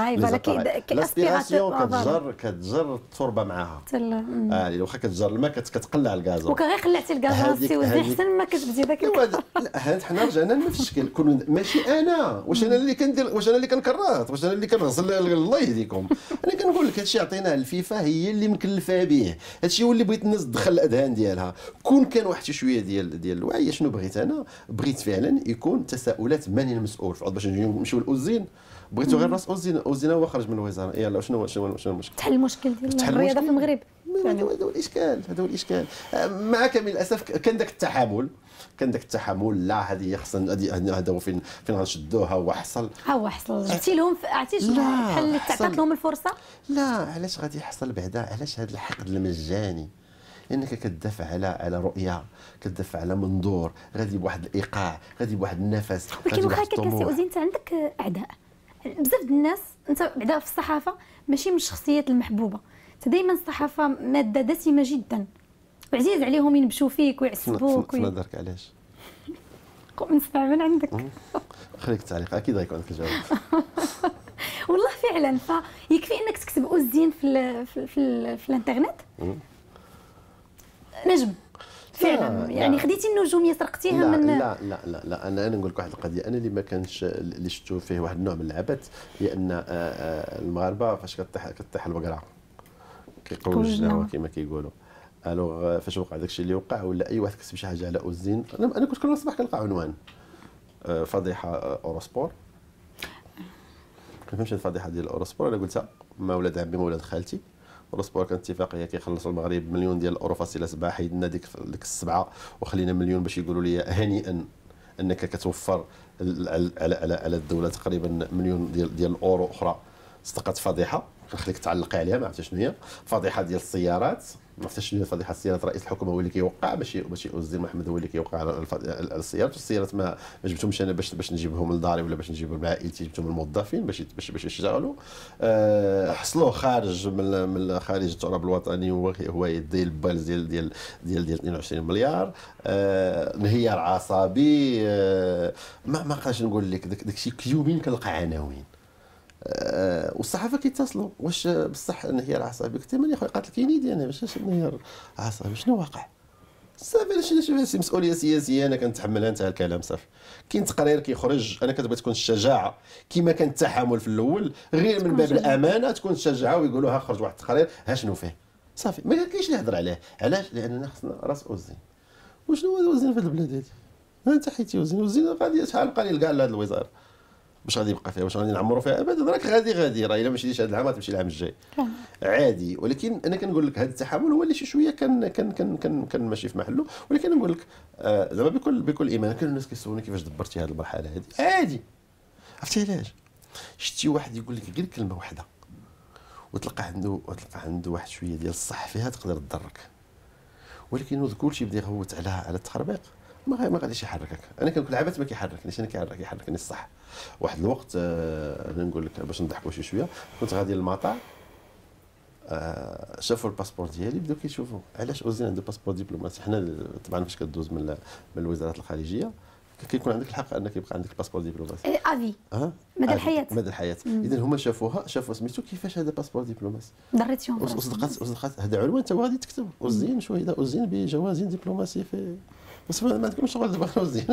لاسبيراسيون كتجر التربه معاها. واخا كتجر الماء كتقلع الغازون. وكغير قلعتي الغازون سي وزي احسن ما كتبدي داك. لا حنا رجعنا لنفس الشكل. ماشي انا واش انا اللي كندير، واش انا اللي كنكرات، واش انا اللي كنغسل. الله يهديكم. انا كنقول لك هادشي عطيناه الفيفا، هي اللي مكلفه به. هادشي هو اللي بغيت الناس تدخل الاذهان ديالها. كون كان واحد شويه ديال الوعي. شنو بغيت انا؟ بغيت فعلا يكون تساؤلات من المسؤول باش نمشيو لاوزين. بغيتو غير راس اوزين هو خرج من الوزاره. يلاه شنو المشكل؟ تحل المشكل ديال الرياضه في المغرب. هذا هو الاشكال. مع كامل الاسف كان داك التحامل. لا هذه خصنا هذا هو فين غنشدوها. هو حصل جبتي لهم عرفتي شنو بحال اللي تعطات لهم الفرصه. لا علاش غادي يحصل بعدا؟ علاش هذا الحقد المجاني؟ انك كتدافع على رؤيه، كتدافع على منظور غادي بواحد الايقاع، غادي بواحد النفس. ولكن واخا هكا سي اوزين انت عندك اعداء بزاف ديال الناس. انت اعداء في الصحافه ماشي من الشخصيات المحبوبه. انت دايما الصحافه ماده دسمه جدا وعزيز عليهم ينبشوا فيك ويعصبوك. في نظرك علاش؟ نسمع من عندك. خليك التعليق اكيد غيكون عندك الجواب. والله فعلا فيكفي انك تكتب اوزين في الانترنت نجم فعلا. يعني خديتي النجوميه سرقتيها من لا انا نقول لك واحد القضيه. انا اللي ما كانش اللي شفتو فيه واحد النوع من العبث هي ان المغاربه فاش كطيح البقره كيقولوا الجناوه كما كيقولوا. الوغ فاش وقع داك الشيء اللي وقع ولا اي واحد كتب شي حاجه على اوزين. انا كنت كل الصباح كنلقى عنوان فضيحه اوروسبور. كنفهمش الفضيحه ديال اوروسبور. انا قلتها ما ولاد عمي ما ولاد خالتي. اوروسبور كانت اتفاقيه كيخلصوا المغرب مليون ديال الاورو فاصله 7. حيدنا ديك السبعه وخلينا مليون باش يقولوا لي هنيئا انك كتوفر على الدوله تقريبا مليون ديال الاورو اخرى. صدقت فضيحه كنخليك تعلقي عليها ما عرفتش شنو هي. فضيحه ديال السيارات ما عرفتش شنو هي فضيحه السيارات. رئيس الحكومه هو اللي كيوقع ماشي اوزين محمد هو اللي كيوقع على السيارات. ما جبتهمش انا باش نجيبهم لداري ولا باش نجيبهم لعائلتي. جبتهم الموظفين باش يشتغلوا. حصلوه خارج من خارج التراب الوطني هو يدي البالز ديال 22 مليار. انهيار عصبي. ما بقاش نقول لك داكشي يومين كنلقى عناوين. والصحافه كيتصلوا واش بصح انهيار عصبي. قلت لهم يا خويا قاتل كينيدي انا باش انهيار عصبي شنو واقع؟ صافي شي مسؤوليه سياسيه انا كنتحملها، انتهى الكلام صافي. كاين تقرير كيخرج، انا كتبغي تكون الشجاعه كما كان التحامل في الاول، غير من باب الامانه تكون الشجاعه ويقولوا ها خرج واحد التقرير ها شنو فيه صافي، ما كاينش اللي يهضر عليه. علاش؟ لاننا خصنا راس اوزين. وشنو هو الوزين في هذه البلاد هذه؟ انت حيتي وزين غادي شحال قليل كاع لهاد الوزاره باش غادي يبقى فيها، واش غادي نعمروا فيها ابدا؟ راك غادي راه الا ما مشيتيش هذا العام غتمشي العام الجاي عادي. ولكن انا كنقول لك هذا التحمل هو اللي شي شويه كان ماشي في محله. ولكن نقول لك زعما بكل ايمان، كانوا الناس كيسولوني كيفاش دبرتي هذه المرحله هذه. عادي، عرفتي علاش؟ شتي واحد يقول لك غير كلمه واحده وتلقى عنده واحد شويه ديال الصح فيها تقدر تضرك، ولكن كلشي بدا يغوت على التخربيق ما غاديش يحركك. انا كنقول عبات ما كيحركنيش، انا كيحركني الصح. واحد الوقت انا نقول لك باش نضحكوا شويه، كنت غادي للمطار شافوا الباسبور ديالي بداو كيشوفوا علاش اوزين عنده باسبور دبلوماسي. حنا طبعا فاش كدوز من الوزارات الخارجيه كيكون عندك الحق انك يبقى عندك باسبور دبلوماسي افي مدى الحياه. مدى الحياه. اذا هما شافوا سميتو كيفاش هذا باسبور دبلوماسي، دريتيهم وصدقات هذا عنوان انت غادي تكتب اوزين شهيده اوزين بجواز دبلوماسي في، بس ما عندكمش شغل دابا اوزين.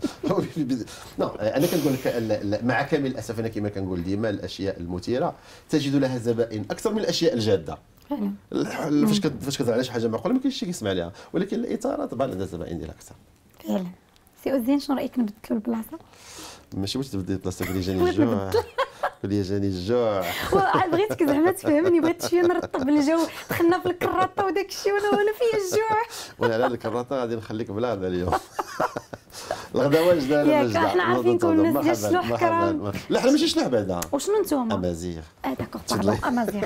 انا كنقول لك مع كامل الاسف انا كما كنقول ديما الاشياء المثيره تجد لها زبائن اكثر من الاشياء الجاده. فاش كتهضر على شي حاجه معقوله ما كاينش شي كيسمع لها، ولكن الاثاره طبعا عندها زبائن ديالها اكثر. فعلا. سي اوزين شنو رايك نبدلوا البلاصه؟ ماشي باش تبدل بلاصتك، اللي جاني الجوع اللي جاني الجوع. بغيتك زعما تفهمني، بغيت شويه نرطب الجو، دخلنا في الكراطه وداك الشيء وانا فيا الجوع. وانا على الكراطه غادي نخليك بلا هذا اليوم. الغدا واجده ولا مجده؟ حنا عارفين كون الناس ديال الشلوح كرام. لا حنا ماشي شلوح بعدا. وشنو نتوما؟ امازيغ. داكوغ باردون امازيغ.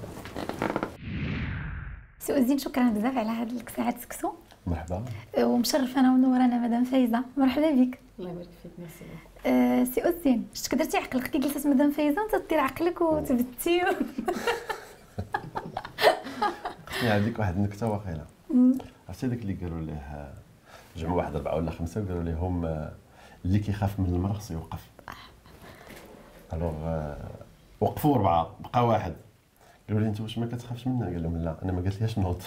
سي اوزين شكرا بزاف على هاد الساعه سكسو. مرحبا. ومشرف انا ونورانا مدام فايزه، مرحبا بك. الله يبارك فيك. ميرسي. سي اوزين شتك درتي عقلك كي جلست مدام فايزه وانت دير عقلك وتبتي. عندك واحد النكته واقيلا. عرفتي داك اللي قالوا ليه جمعوا واحد 4 ولا 5 وقالوا لهم اللي كيخاف من المرأة خصو يوقف. الوغ وقفوا 4 بقى واحد، قالوا لي انت واش ما كتخافش منها؟ قال لهم لا انا ما قالت ليش نوض.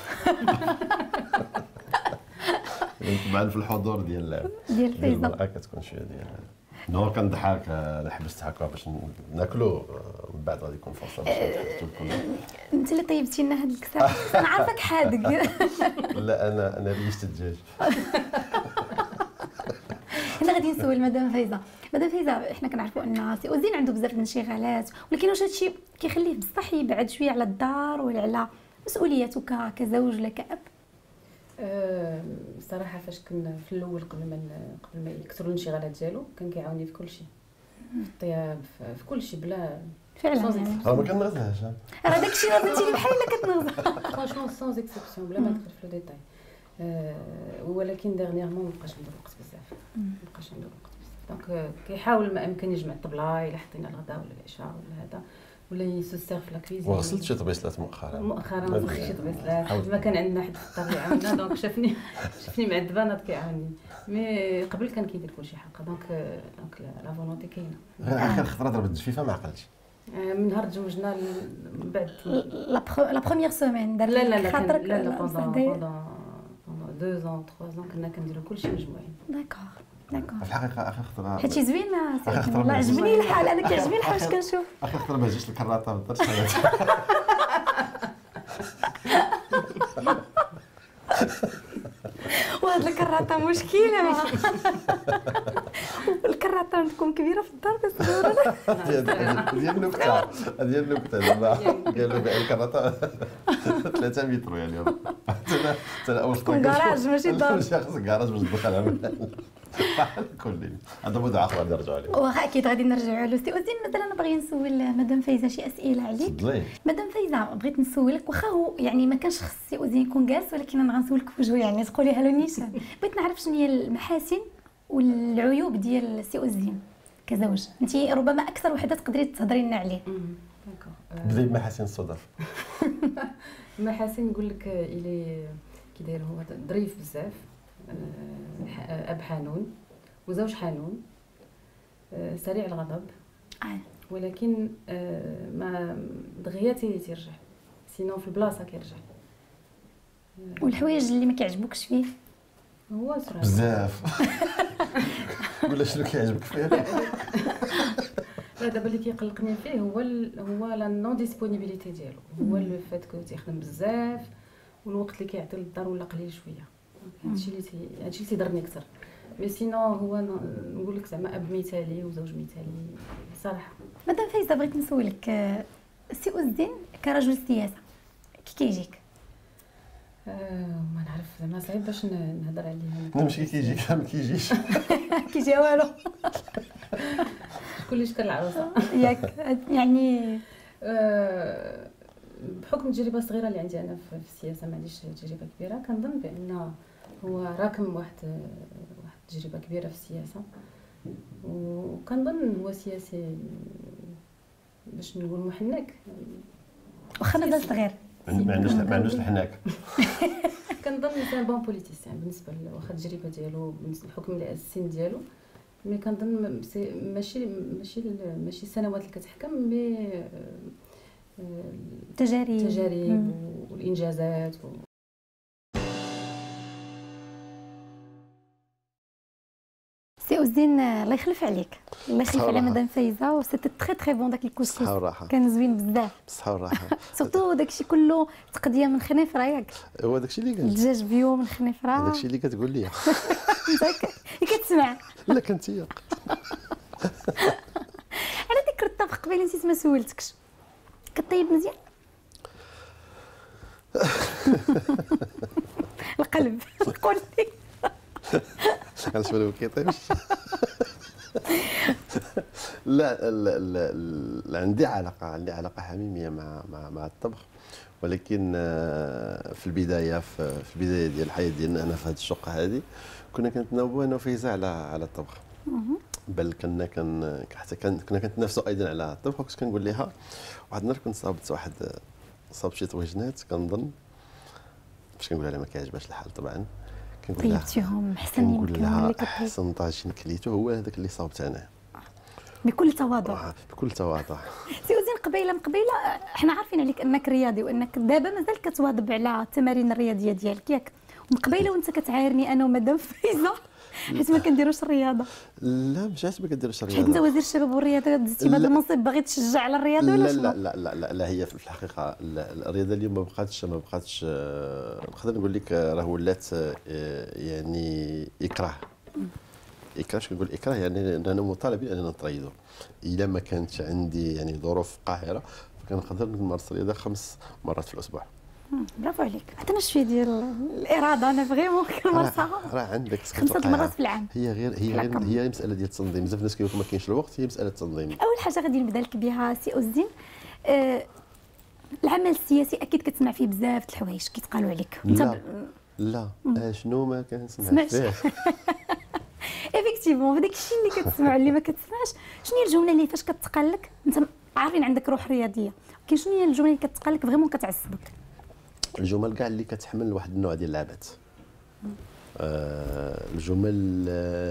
طبعا في الحضور ديال فايزه المرأة كتكون شويه ديال نور كنضحك. انا حبست هكا باش ناكلوا، من بعد غادي يكون فرصه باش نحطوا الكل. انت اللي طيبتي لنا هاد الكساع، انا عارفك حادق. لا انا ريشت الدجاج. هنا غادي نسول مدام فايزه. مدام فايزه احنا كنعرفوا ان سي اوزين عنده بزاف د الانشغالات، ولكن واش هادشي كيخليه بصح يبعد شويه على الدار ولا على مسؤولياته كزوج ولا كأب؟ صراحه فاش كنا في الاول قبل ما يكثروا الانشغالات ديالو كان كيعاوني في كل شيء، في الطياب في كل شيء بلا فعلا. راه ما كنغزهاش، راه داكشي راه قلتي لي بحال الا كتنغز. فرانشمون سون اكسبسيون بلا ما ندخل في لو ديتاي. ولكن ديرنييرمون مابقاش ندير وقت بزاف، مابقاش ندير وقت بزاف. دونك كيحاول ما امكن يجمع الطبله الا حطينا الغداء ولا العشاء ولا هذا، ولا يسوسير في لا كويزين. وغسلت شي طبيصلات مؤخرا ما غسلتش شي طبيصلات، ما كان عندنا حد في الدار يعاوننا. دونك شافني معذبه ناض كيعاوني، مي قبل كان كيدير كلشي حقا. دونك لا فولونتي كاينه. غير اخر خطره ضربت الجفيفه ما عقلتش. من نهار تزوجنا من بعد لا بروميير سيمين دار لا خاطرك بوندون 2 ans 3 ans كنا كنديروا كلشي مجموعين. داكوغ. في الحقيقه اخر خطره حيتي زوين والله عجبني الحال، انا كيعجبني الحال باش كنشوف. اخر خطره ما جاتش الكراطه ما درتش. وهاد الكراطه مشكله. الكراطه عندكم كبيره في الدار بس صغيره. ديال النكته دابا قالوا بان الكراطه 3 متر يعني. انا اول خطره كراج ماشي دار، ماشي خاص كراج باش تدخلها كل هذا موضوع اخر غادي نرجعوا عليه. واخا اكيد غادي نرجعوا له. سي اوزين مثلا انا باغي نسول مدام فايزه شي اسئله عليك. تفضلي. مدام فايزه بغيت نسولك، واخا هو يعني ما كانش خص سي اوزين يكون جالس، ولكن انا غنسولك بوجهه يعني تقوليها له نيشان. بغيت نعرف شنو هي المحاسن والعيوب ديال سي اوزين كزوج. انت ربما اكثر وحده تقدري تهضري لنا عليه. بداي بمحاسن الصدف. المحاسن نقول لك الي كي داير هو ظريف بزاف، اب حنون وزوج حنون، سريع الغضب، ولكن ما دغيا تيرجع، سينو في البلاصه كيرجع. والحوايج اللي ما كيعجبوكش فيه هو صراحه بزاف ولا شنو كيعجبك فيه؟ لا دابا اللي كيقلقني فيه هو لا نون ديسپونيبيليتي ديالو، هو لو فات كو تيخدم بزاف والوقت اللي كيعطي للدار ولا قليل شويه. هادشي اللي تيضرني اكثر. مي سينو هو نقول لك زعما اب مثالي وزوج مثالي صراحه. مدام فايزه بغيت نسولك سي عز الدين كرجل سياسه كي كيجيك؟ ما نعرف زعما صعيب باش نهضر عليه. لا ماشي كيجيك ما كيجيش كيجي والو كلش كالعروسه ياك يعني بحكم التجربه الصغيره اللي عندي انا في السياسه، ما عنديش تجربه كبيره، كنظن بان هو راكم واحد التجربه كبيره في السياسه، وكنظن هو سياسي باش نقول محنك واخا مازال صغير ما عندوش الحناك. كنظن سي بون بوليتيسيان بالنسبه واخا التجربه ديالو بالنسبه للحكم السن ديالو، مي كنظن ماشي السنوات اللي كتحكم، مي التجارب والانجازات سي عز الدين الله يخلف عليك، الله يخلف على مدام فايزه، و سيتي تري تري بون داك الكسكس كان زوين بزاف بالصحه والراحه. سورتو داكشي كله تقديه من خنيفره ياك، هو داكشي اللي قال الدجاج بيو من خنيفره، داكشي اللي كتقول لي انت كتسمع. لا كنت هي على ذكر الطبخ قبيله نسيت ما سولتكش، كطيب مزيان؟ القلب قول لي علاش ما كيطيبش. لا عندي علاقه حميميه مع الطبخ، ولكن في البدايه ديال الحياه ديالنا انا في هذه الشقه هذه كنا كنتناوبوا انا وفايزه على الطبخ، بل كنا كنتنافسوا ايضا على الطبخ. وكنت كنقول لها واحد النهار كنت صابت شي طويجنات كنظن باش كنقول لها ما كيعجبهاش الحال طبعا، كنقول لها طيبتيهم احسن يمكن اللي كطيب احسن طاجين كليته هو هذاك اللي صابت انا بكل تواضع. بكل تواضع. سي وزين قبيله احنا عارفين عليك انك رياضي وانك دابا مازال كتواظب على التمارين الرياضيه ديالك ياك، ومن قبيله وانت كتعايرني انا ومدام فايزه حيت ما كنديروش الرياضه. لا مش عاد ما كنديروش الرياضه، حيت انت وزير الشباب والرياضه دزتي بهذا المنصب باغي تشجع على الرياضه ولا شنو؟ لا هي في الحقيقه الرياضه اليوم ما بقاتش نقدر نقول لك راه ولات يعني اكراه باش كنقول اكراه، يعني انا مطالب اننا نتريضوا. الا ما كانتش عندي يعني ظروف قاهره فكنقدر نمارس الرياضه 5 مرات في الاسبوع. برافو عليك، عطينا شويه ديال الاراده، انا فريمون كنمارسها راه عندك 5 مرات في العام. هي غير مساله ديال التنظيم، بزاف الناس كيقولوا ما كاينش الوقت، هي مساله تنظيم. اول حاجه غادي نبدا لك بها سي عز الدين، العمل السياسي اكيد كتسمع فيه بزاف د الحوايج كيتقالوا عليك لا شنو ما كنسمعش فيه. ايفيكتيفون داك الشيء اللي كتسمع اللي ما كتسمعش، شنو هي الجمله اللي فاش كتقال لك انت عارفين عندك روح رياضيه، كاين شنو هي الجمله اللي كتقال لك فريمون كتعصبك؟ الجمل كاع اللي كتحمل واحد النوع ديال اللعبات، الجمل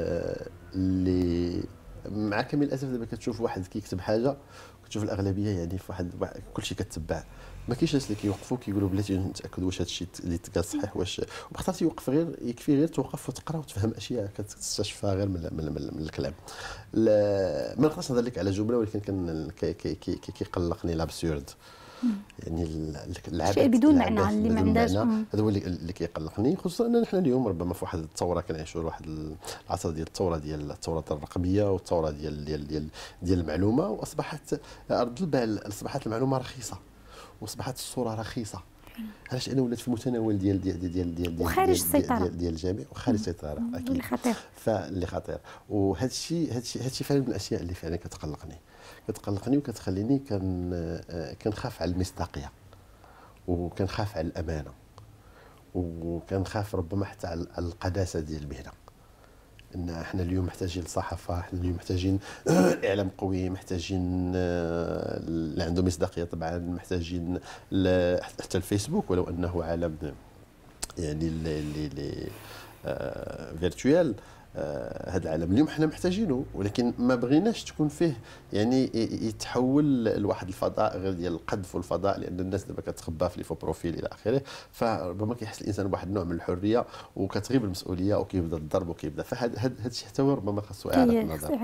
اللي مع كامل الاسف دابا كتشوف واحد كيكتب حاجه كتشوف الاغلبيه يعني في واحد كلشي كتبع، ما كاينش ناس اللي كيوقفوا كيقولوا بلاتي نتاكدوا واش هذا الشيء اللي تقال صحيح، واش وبختار تيوقف غير يكفي غير توقف وتقرا وتفهم اشياء كتستشفى غير من الكلام. ما نقدرش نهضر لك على جمله، ولكن كيقلقني لابسورد، يعني الشيء بدون معنى اللي ما عندهاش، هذا هو اللي كيقلقني، خصوصا ان نحن اليوم ربما في واحد الثوره كنعيشوا واحد العصر ديال الثوره الرقميه والثوره ديال المعلومه، واصبحت ارض البال اصبحت المعلومه رخيصه واصبحت الصوره رخيصه، علاش انا ولات في المتناول ديال وخارج السيطره ديال الجميع وخارج السيطره اكيد اللي خطير. فاللي خطير، وهذا الشيء فعلا من الاشياء اللي فعلا كتقلقني وكتخليني كنخاف على المصداقيه، وكنخاف على الامانه، وكنخاف ربما حتى على القداسه ديال المهنه. ان احنا اليوم محتاجين الصحافه، احنا اليوم محتاجين اعلام قوي، محتاجين اللي عنده مصداقيه طبعا، محتاجين حتى الفيسبوك ولو انه عالم يعني اللي فيرتوال. هذا العالم اليوم حنا محتاجينه، ولكن ما بغيناش تكون فيه يعني يتحول لواحد الفضاء غير ديال القذف والفضاء، لان الناس دابا كتخبى في لي فو بروفيل الى اخره، فربما كيحس الانسان بواحد النوع من الحريه وكتغيب المسؤوليه وكيبدا الضرب وكيبدا، فهذا الشيء حتى هو ربما خاصو اعاده النظر.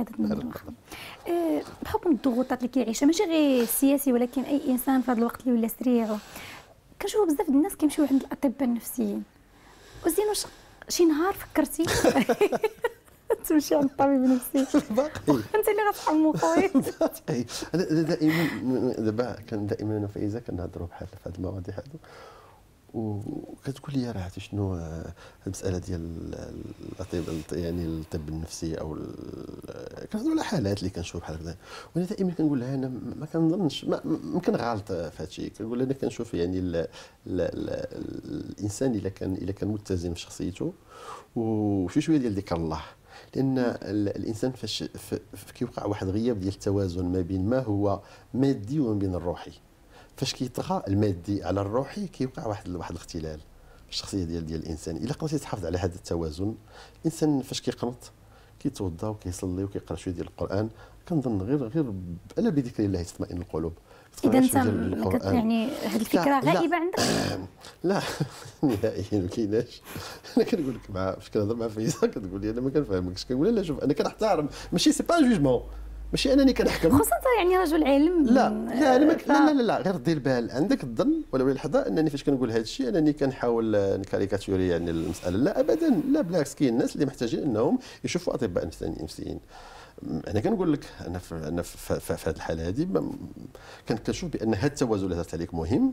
بحكم الضغوطات اللي كيعيشها ماشي غير السياسي ولكن اي انسان في هذا الوقت اللي ولا سريع، كنشوف بزاف ديال الناس كيمشيو عند الاطباء النفسيين. وزين واش شي نهار فكرتي تمشي عند الطبيب النفسي؟ باقي انت اللي غتحمو خويا. باقي انا دائما دابا دائما انا فايزه كنهضروا بحال في هذه المواضيع هذو، وكتقول لي راه عرفتي شنو المساله ديال يعني الطب النفسي او كنهضروا على حالات اللي كنشوف بحال هكذا، وانا دائما كنقول لها انا ما كنظنش ممكن غلط في هذا الشيء. كنقول انا كنشوف يعني الانسان الا كان متزن في شخصيته وشي شويه ديال ذكر الله، لان الانسان فاش كيوقع واحد غياب ديال التوازن ما بين ما هو مادي وما بين الروحي، فاش كيطغى المادي على الروحي كيوقع واحد الاختلال في الشخصيه ديال الانسان. الا قدرتي تحافظ على هذا التوازن، الانسان فاش كيقنط كيتوضا وكيصلي وكيقرا شويه ديال القران، كنظن غير الا بذكر الله تطمئن القلوب. اذا انت يعني هذه الفكره غائبه عندك؟ لا نهائيا ما كايناش. انا كنقول لك فاش كنهضر مع فايزه كتقول لي انا ما كنفهمكش، كنقول لا شوف انا كنحترم، ماشي سي با جوجمون، ماشي انني كنحكم، خصوصا يعني رجل علم. لا انا لا غير دير بال عندك الظن ولو للحظه انني فاش كنقول هذا الشيء انني كنحاول نكاريكاتوري يعني المساله، لا ابدا، لا بالعكس، كاين الناس اللي محتاجين انهم يشوفوا اطباء نفسيين. انا كنقول لك انا في هذه الحاله هذه كنشوف بان هذا التوازن اللي هضرت عليك مهم،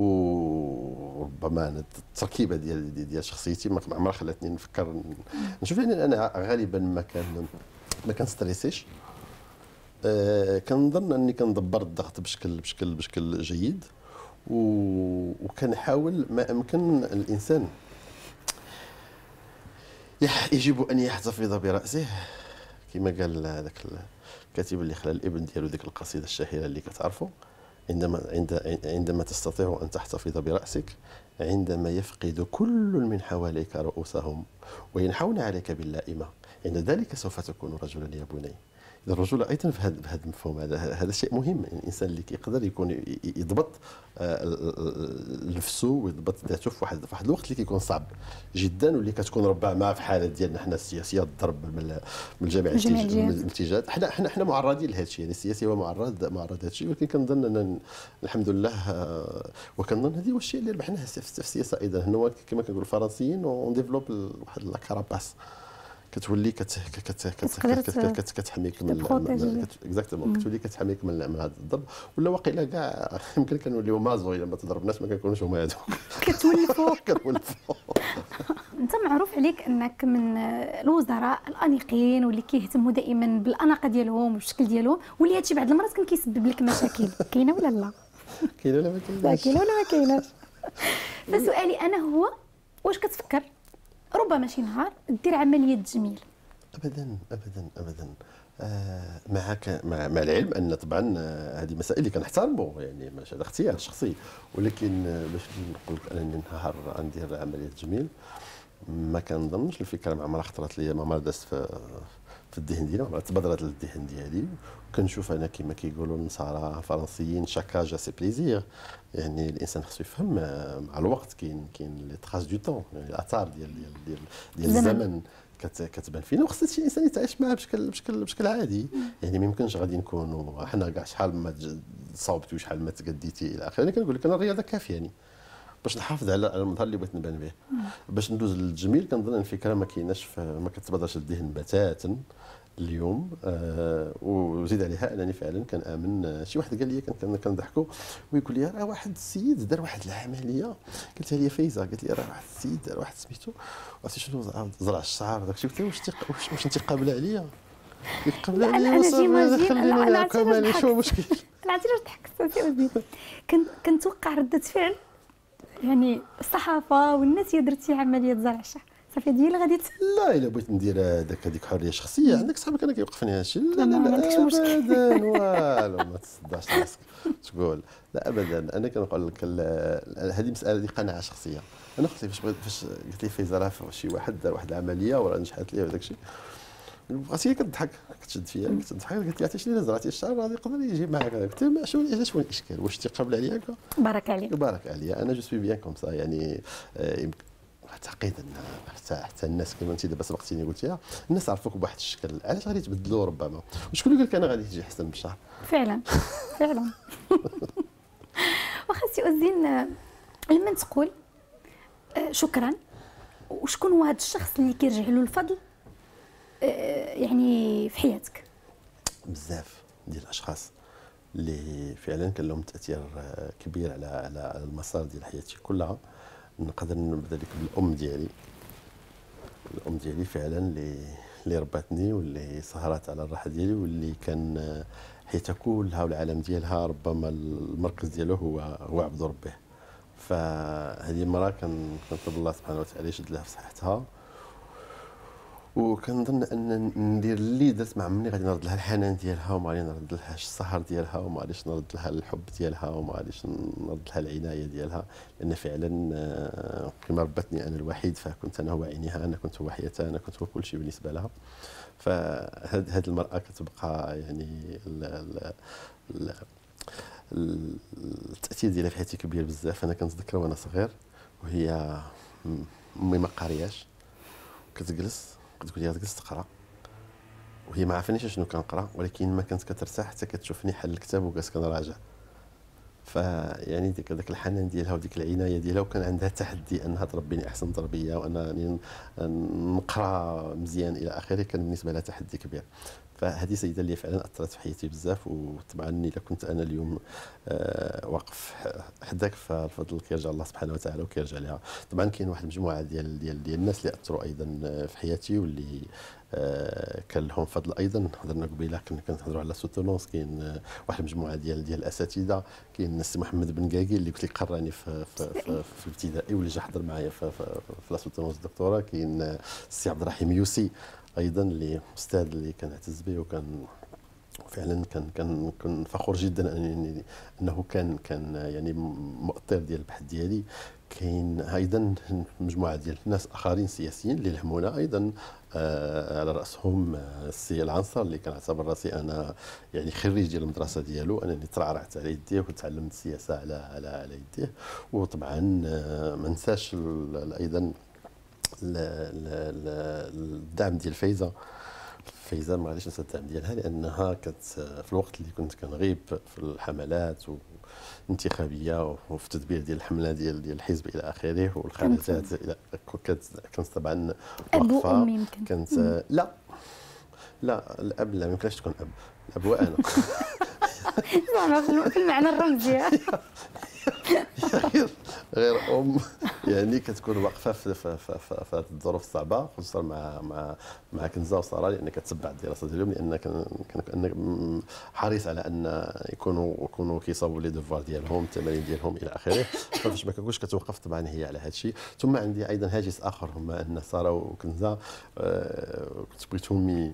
وربما التركيبه ديال شخصيتي ما عمرها خلاتني نفكر نشوف، لان انا غالبا ما كنستريسيش. كنظن اني كندبر الضغط بشكل جيد، وكنحاول ما امكن الانسان يجب ان يحتفظ براسه كما قال هذاك الكاتب اللي خلى الابن ديالو ديك القصيده الشهيره اللي كتعرفوا، عندما تستطيع ان تحتفظ براسك عندما يفقد كل من حواليك رؤوسهم وينحون عليك باللائمه، عند ذلك سوف تكون رجلا يا بني. الرجوله ايضا في هذا المفهوم، هذا شيء مهم. الانسان اللي كيقدر يكون يضبط نفسه ويضبط ذاته في واحد الوقت اللي كيكون صعب جدا، واللي كتكون ربما في حاله ديالنا حنا السياسيه الضرب من جميع الاتجاهات. حنا معرضين لهذا الشيء، يعني السياسي هو معرض لهذا الشيء، ولكن كنظن ان الحمد لله، وكنظن هذه هو الشيء اللي ربحناه في السياسه ايضا، هو كما كنقولوا الفرنسيين اون ديفلوب واحد لا كاراباس كتولي كتحميك من اكزاكتومون، كتولي كتحميك من هذا الضرب، ولا واقيلا كاع يمكن كنوليو مازو الا ما تضرب الناس ما كنكونوش هما هذوك كتولفوا. انت معروف عليك انك من الوزراء الانيقين واللي كيهتموا دائما بالاناقه ديالهم والشكل ديالهم، واللي هادشي بعض المرات كان كيسبب لك مشاكل. كاينه ولا لا؟ كاينه ولا ما كايناش؟ كاينه ولا ما كايناش؟ فسؤالي انا هو واش كتفكر ربما شي نهار دير عمليه تجميل؟ ابدا ابدا ابدا. مع العلم ان طبعا هذه مسائل اللي كنحترموا، يعني ماشي هذا اختيار شخصي، ولكن باش نقول لك انني نهار غندير عمليه تجميل ما كنظنش. الفكره ما عمرها خطرت لي، ما عمرها دازت في الذهن ديالي، ما عمرها تبادرت للذهن ديالي. كنشوف انا كما كيقولوا النصارى الفرنسيين شاكاج سي بليزير، يعني الانسان خصو يفهم مع الوقت كاين لي تراس دو طون، يعني الاثار ديال الزمن كتبان فينا، وخص الانسان يتعايش معها بشكل عادي. يعني ما يمكنش غادي نكونوا حنا كاع شحال ما صاوبتي وشحال ما تقديتي الى اخره. انا كنقول لك انا الرياضه كافيه يعني باش نحافظ على المظهر اللي بغيت نبان به. باش ندوز للتجميل كنظن الفكره ما كايناش، ما كتبادرش للذهن بتاتا اليوم. وزيد عليها انني فعلا كنامن. شي واحد قال لي كنضحكوا ويقول لي راه واحد السيد دار واحد العمليه، قلت لها فايزه، قالت لي راه واحد السيد دار واحد سميتو عرفتي شنو زرع الشعر داكشي، قلت لها واش انت قابله عليا؟ قابله عليا انا جيماجين انا كمان شنو المشكل؟ انا عرفتي علاش ضحكت سي كنتوقع رده فعل يعني الصحافه والناس هي درتي عمليه زرع الشعر، صافي ديالي غادي لا الا بغيت ندير هذيك حريه شخصيه عندك صحابك انا كيوقفني هذا الشيء. لا ما عندكش مشكل. ابدا والو ما تصدعش راسك تقول لا ابدا. انا كنقول لك هذه مساله دي قناعه شخصيه. انا خصني فاش قلت لي فايزه راه شي واحد دار واحد العمليه وراه نجحت ليه وداك الشيء بقات هي كتضحك كتشد فيا كتضحك قلت لها عرفتي شنو الا زرعتي الشعر غادي يقدر يجي معك. قلت لها شنو الاشكال واش تيقابل عليا هكا بارك عليك. بارك عليا انا جو سوي بيان كوم سا يعني. اعتقد ان حتى الناس كما انت دابا سبقتيني قلتيها الناس عرفوك بواحد الشكل علاش غادي يتبدلوا ربما وشكون اللي قال لك انا غادي تجي احسن بالشهر فعلا فعلا. واخا سي أزين لما تقول شكرا وشكون هو هذا الشخص اللي كيرجع له الفضل يعني في حياتك؟ بزاف ديال الاشخاص اللي فعلا كان لهم تاثير كبير على المسار ديال حياتي كلها. نقدر نبدا لك بالام ديالي. الام ديالي فعلا اللي رباتني واللي سهرات على الراحه ديالي واللي كان حياتها كلها والعالم ديالها ربما المركز ديالو هو عبد ربه. فهذه المراه كنطلب الله سبحانه وتعالى يشد لها في صحتها وكنظن ان ندير اللي درت مع مني غادي نرد لها الحنان ديالها وما غادي نرد لها السهر ديالها وما غاديش نرد لها الحب ديالها وما غاديش نرد لها العنايه ديالها لان فعلا كما ربتني انا الوحيد فكنت انا هو عينيها انا كنت هو حياتها انا كنت هو كل شيء بالنسبه لها. فهذه المراه كتبقى يعني التاثير ديالها في حياتي كبير بزاف. انا كنتذكر وانا صغير وهي امي ما قارياش كتجلس كتقول لي تجلس تقرا وهي ما عارفانيش شنو كنقرا ولكن ما كانت كترتاح حتى كتشوفني حل الكتاب وجالس كنراجع. فيعني داك الحنان ديالها وديك العنايه ديالها وكان عندها تحدي انها تربيني احسن تربيه وانني نقرا مزيان الى اخره كان بالنسبه لها تحدي كبير. فهذه سيده اللي فعلا اثرت في حياتي بزاف وطبعا الا كنت انا اليوم واقف حداك فالفضل كيرجع الله سبحانه وتعالى وكيرجع لها. طبعا كاين واحد المجموعه ديال الناس اللي اثروا ايضا في حياتي واللي كان لهم فضل ايضا. هضرنا قبيله كنا كنهضروا على سوتونونس كاين واحد المجموعه ديال الاساتذه. كاين السي محمد بن كاكي اللي قلت لك قراني في الابتدائي واللي جا حضر معايا في لا سوتونونس الدكتوراه. كاين السي عبد الرحيم يوسي ايضا اللي استاذ اللي كنعتز به وكان فعلا كان فخور جدا انه كان يعني مؤطر ديال البحث ديالي. كاين ايضا مجموعه ديال الناس اخرين سياسيين اللي لهمونا ايضا على راسهم السي العنصر اللي كنعتبر راسي انا يعني خريج ديال المدرسه ديالو انني ترعرعت على يديه وتعلمت السياسه على يديه. وطبعا ما ننساش ايضا الدعم ديال فايزه ما غاديش ننسى الدعم ديالها لانها كانت في الوقت اللي كنت كنغيب في الحملات الانتخابيه وفي التدبير ديال الحمله ديال الحزب الى اخره والخالتات كانت طبعا اب واقفه. وام يمكن كانت لا الاب لا ما يمكنش تكون اب. الاب هو انا. في المعنى الرمزي. غير ام يعني كتكون واقفه في هذه الظروف الصعبه خصوصا مع كنزه وساره لان كتتبع الدراسه ديالهم لان كان حريص على ان يكونوا كيصاوبوا لي دوفوار ديالهم التمارين ديالهم الى اخره. فاش ما كنكونش كتوقف طبعا هي على هذا الشيء. ثم عندي ايضا هاجس اخر هما ان ساره وكنزه كنت بغيتهم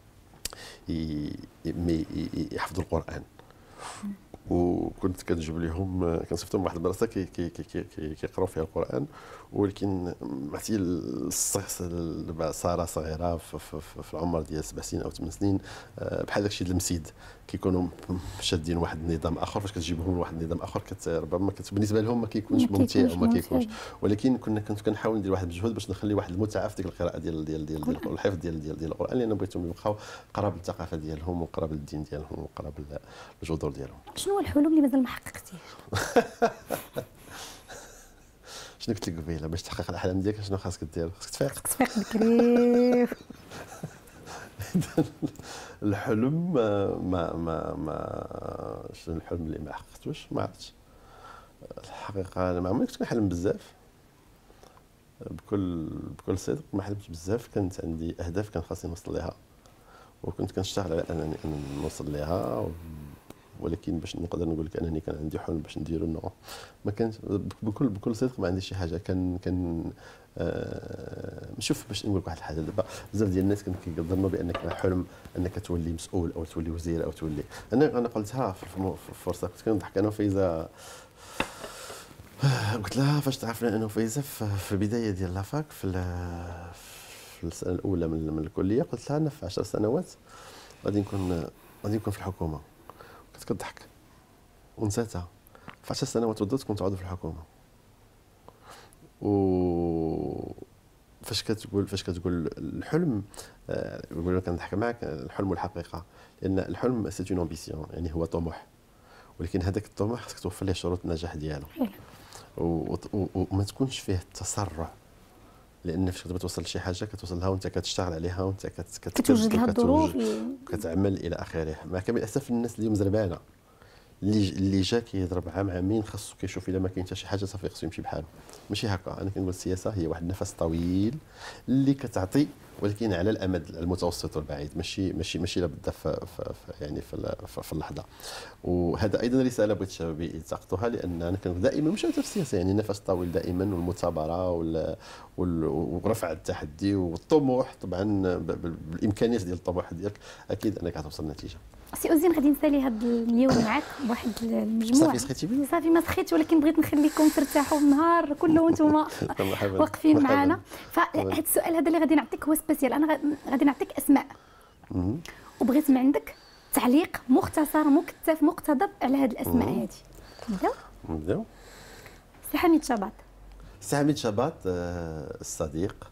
يحفظوا القران وكنت كنجيب لهم كنصيفطهم واحد المدرسه كيقراو فيها القران ولكن عرفتي ساره صغيره في العمر ديال 7 سنين او 8 سنين بحال داكشي ديال المسيد كيكونوا شادين واحد النظام اخر. فاش كتجيبهم لواحد النظام اخر ربما بالنسبه لهم ما كيكونش ممتع وما كيكونش. ولكن كنت كنحاول ندير واحد المجهود باش نخلي واحد المتعه في ديك القراءه ديال الحفظ ديال القران لان بغيتهم يبقاو قراب للثقافه ديالهم وقراب للدين ديالهم وقراب للجذور ديالهم. شنو هو الحلم اللي مازال ما حققتيش؟ شنو قلت لك قبيله باش تحقق الاحلام ديالك شنو خاصك دير؟ خاصك تفيق بكري. الحلم شنو الحلم اللي ما حققتوش ما عرفتش الحقيقه. انا ما عمري كنت كنحلم بزاف بكل صدق ما حلمتش بزاف. كانت عندي اهداف كان خاصني نوصل لها وكنت كنشتغل على انني نوصل لها ولكن باش نقدر نقول لك انني كان عندي حلم باش نديرو نو ما كانش بكل صدق ما عنديش شي حاجه. كان شوف باش نقول لك واحد الحاجه، دابا بزاف ديال الناس كيظنوا بانك حلم انك تولي مسؤول او تولي وزير او تولي. انا قلتها في الفرصه، كنت كنضحك انا وفايزه، قلت لها فاش تعرفنا انا وفايزه في البدايه ديال لافاك في السنه الاولى من الكليه، قلت لها انا في 10 سنوات غادي نكون في الحكومه. كنت كضحك ونساتها. في 10 سنوات ودرت كنت عضو في الحكومه. و فاش كتقول الحلم، يقول لك كنضحك معك، الحلم والحقيقه، لان الحلم سي اون امبيسيون، يعني هو طموح، ولكن هذاك الطموح خصك توفر ليه شروط النجاح ديالو، وما تكونش فيه التسرع، لان فاش كتبغي توصل لشي حاجه كتوصل لها وانت كتشتغل عليها وانت كتوجد لها الظروف كتعمل الى اخره. مع كامل الاسف الناس اليوم زربانه، اللي جا كيضرب عامين خاصو كيشوف الا ما كاين حتى شي حاجه صافي خصو يمشي بحاله. ماشي هكا. انا كنقول السياسه هي واحد النفس طويل اللي كتعطي، ولكن على الامد المتوسط والبعيد، ماشي لابد يعني في اللحظه. وهذا ايضا رساله بغيت الشباب يلتقطوها، لان انا كنت دائما مش في السياسه، يعني النفس الطويل دائما، والمثابره ورفع التحدي والطموح. طبعا بالامكانيات ديال الطموح ديالك اكيد انك غتوصل لنتيجه. سي اوزين غادي نسالي هذا اليوم معك بواحد المجموعه. صافي سخيتي بيه؟ صافي ما سخيتش، ولكن بغيت نخليكم ترتاحوا النهار كله وانتم واقفين معنا. فهذا السؤال هذا اللي غادي نعطيك هو سبيسيال. انا غادي نعطيك اسماء، وبغيت من عندك تعليق مختصر مكتف مقتضب على هذه الاسماء هذه. نبداو. سي حميد شباط. سي حميد شباط الصديق،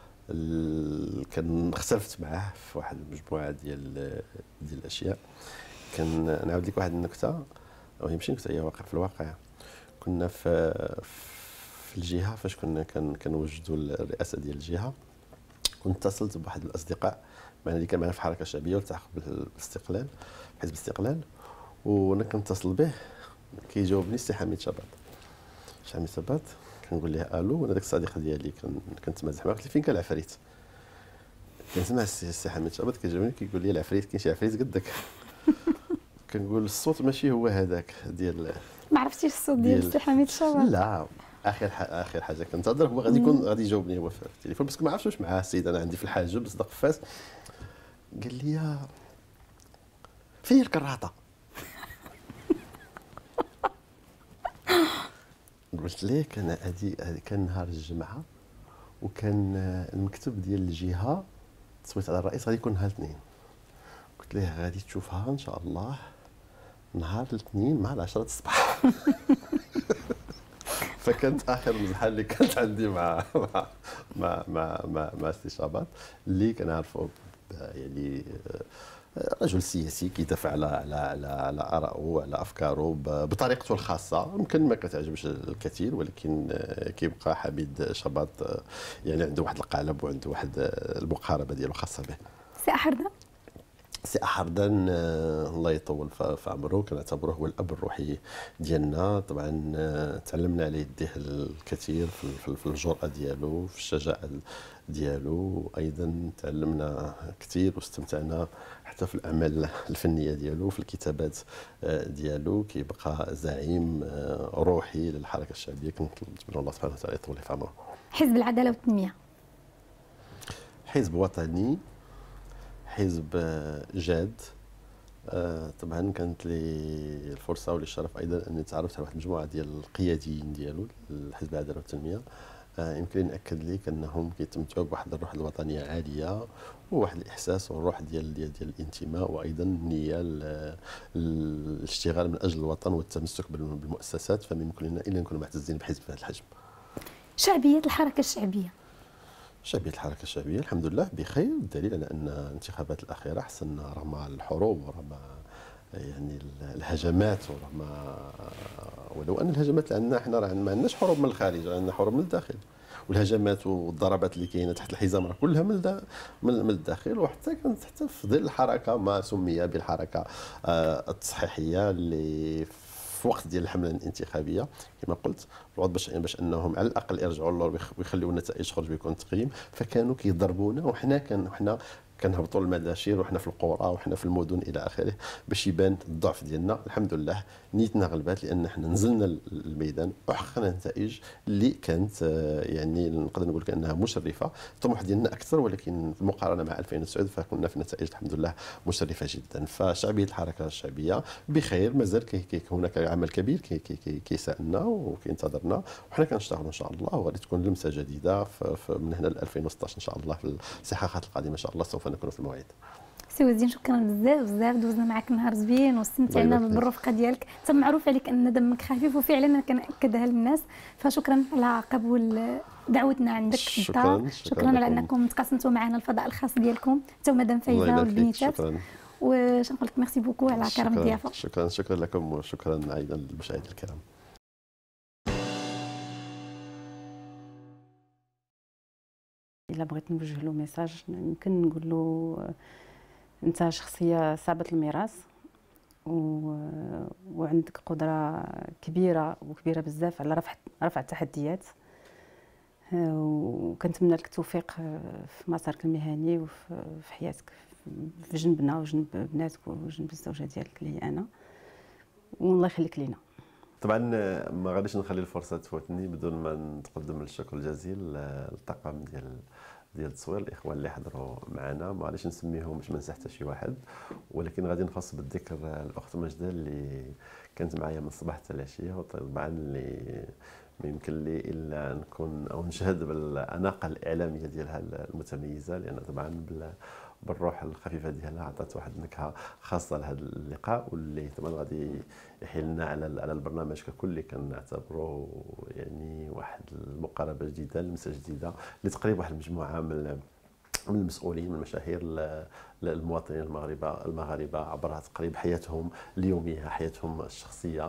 كان اختلفت معاه في واحد المجموعه ديال الاشياء. كان نعاود لك واحد النكته، او هي ماشي نكته، هي واقع في الواقع. كنا في الجهه، فاش كنوجدوا الرئاسه ديال الجهه، كنت اتصلت بواحد الاصدقاء معنا اللي كان معنا في الحركه الشعبيه والتحق بالاستقلال، حزب الاستقلال، وانا كنتصل به كيجاوبني السي حميد شباط. السي حميد شباط كنقول ليه الو، وانا داك الصديق ديالي كنت مازح معاه، قلت له فين كان العفريت؟ كنسمع السي حميد شباط كيجاوبني كيقول لي العفريت، كاين شي عفريت قدك. كنقول الصوت ماشي هو هذاك ديال، ما عرفتيش الصوت ديال السي حميد شباط؟ لا، اخر حاجه كنتظر هو غادي يجاوبني هو في التليفون، بس ما عرفتش واش معاه السيد. انا عندي في الحاجب صدق فاس، قال لي فين الكراطه؟ قلت ليه كان نهار الجمعه، وكان المكتب ديال الجهه تصويت على الرئيس غادي يكون نهار الاثنين. قلت ليه غادي تشوفها ان شاء الله نهار الاثنين مع 10 الصباح. فكانت اخر مزحه اللي كانت عندي مع السي شباط، اللي كنعرفوا يعني رجل سياسي كيدافع على آرائه وعلى افكاره بطريقته الخاصه. يمكن ما كتعجبش الكثير، ولكن كيبقى حميد شباط يعني عنده واحد القالب وعنده واحد المقاربه ديالو خاصه به. سي أحردان. سي أحردان الله يطول في عمره، كنعتبره هو الاب الروحي ديالنا. طبعا تعلمنا على يديه الكثير في الجرأه ديالو، في الشجاعه ديالو، ايضا تعلمنا كثير واستمتعنا حتى في الاعمال الفنيه ديالو، في الكتابات ديالو. كيبقى زعيم روحي للحركه الشعبيه. كنتمنى الله سبحانه وتعالى يطول في عمره. حزب العداله والتنميه. حزب وطني، حزب جاد. طبعا كانت لي الفرصه وللشرف ايضا اني تعرفت على واحد المجموعه ديال القياديين ديالو الحزب العداله والتنميه. يمكن ناكد لك انهم كيتمتعوا بواحد الروح الوطنيه عاليه، وواحد الاحساس والروح ديال الانتماء، وايضا النيه الاشتغال من اجل الوطن والتمسك بالمؤسسات. فما يمكن لنا الا نكونوا معتزين بحزب بهذا الحجم. شعبيه الحركه الشعبيه الحمد لله بخير، الدليل على ان الانتخابات الاخيره حصلنا رغم الحروب ورغم يعني الهجمات، ولو ان الهجمات اللي عندنا احنا ما عندناش حروب من الخارج، عندنا حروب من الداخل، والهجمات والضربات اللي كاينه تحت الحزام راه كلها من الداخل. وحتى كانت حتى في ظل الحركه ما سمي بالحركه التصحيحيه اللي في وقت ديال الحمله الانتخابيه كما قلت الوضع باش انهم على الاقل يرجعوا للور ويخليوا النتائج تخرج بيكون تقييم. فكانوا كيضربونا، وحنا كنهبطوا للمداشير وحنا في القرى وحنا في المدن الى اخره باش يبان الضعف ديالنا. الحمد لله نيتنا غلبات لان حنا نزلنا الميدان وحققنا نتائج اللي كانت يعني نقدر نقول كانها مشرفه. الطموح ديالنا اكثر ولكن في المقارنه مع 2009 فكنا في نتائج الحمد لله مشرفه جدا. فشعبيه الحركه الشعبيه بخير، مازال هناك عمل كبير كيسالنا وكينتظرنا، وحنا كنشتغلوا ان شاء الله، وغادي تكون لمسه جديده من هنا ل 2016 ان شاء الله في الصحاحات القادمه ان شاء الله سوف نكون في الموعد. سي وزين شكرا بزاف دوزنا معك نهار زوين واستمتعنا بالرفقه ديالك، انت معروف عليك ان دمك خفيف وفعلا انا كنأكدها للناس. فشكرا على قبول دعوتنا عندك في الدار. شكرا على انكم تقاسمتوا معنا الفضاء الخاص ديالكم انت ومدام فايزه والبنيتات. واش نقول لك ميرسي بوكو على كرم الضيافه. شكرا لكم وشكرا ايضا للمشاهدين الكرام. الا بغيت نوجه له ميساج يمكن نقول له انت شخصيه صعبه الميراث وعندك قدره كبيره بزاف على رفع التحديات، وكنتمنى لك التوفيق في مسارك المهني وفي حياتك في جنبنا وجنب بناتك وجنب الزوجه ديالك اللي هي انا، والله يخليك لينا. طبعا ما غاديش نخلي الفرصه تفوتني بدون ما نتقدم الشكر الجزيل للطاقم ديال التصوير، الاخوان اللي حضروا معنا، ما غاديش نسميهم باش ما ننسى حتى شي واحد، ولكن غادي نخص بالذكر الاخت ماجده اللي كانت معايا من الصباح حتى العشيه، وطبعا اللي ما يمكن لي الا نكون او نشهد بالاناقه الاعلاميه ديالها المتميزه، لان طبعا بالروح الخفيفه ديالها عطات واحد النكهه خاصه لهذا اللقاء، واللي طبعا غادي يحيلنا على البرنامج ككل اللي كنعتبره يعني واحد المقاربه جديده، لمسه جديده لتقريب واحد المجموعه من المسؤولين من المشاهير للمواطنين المغاربه عبر تقريب حياتهم اليوميه، حياتهم الشخصيه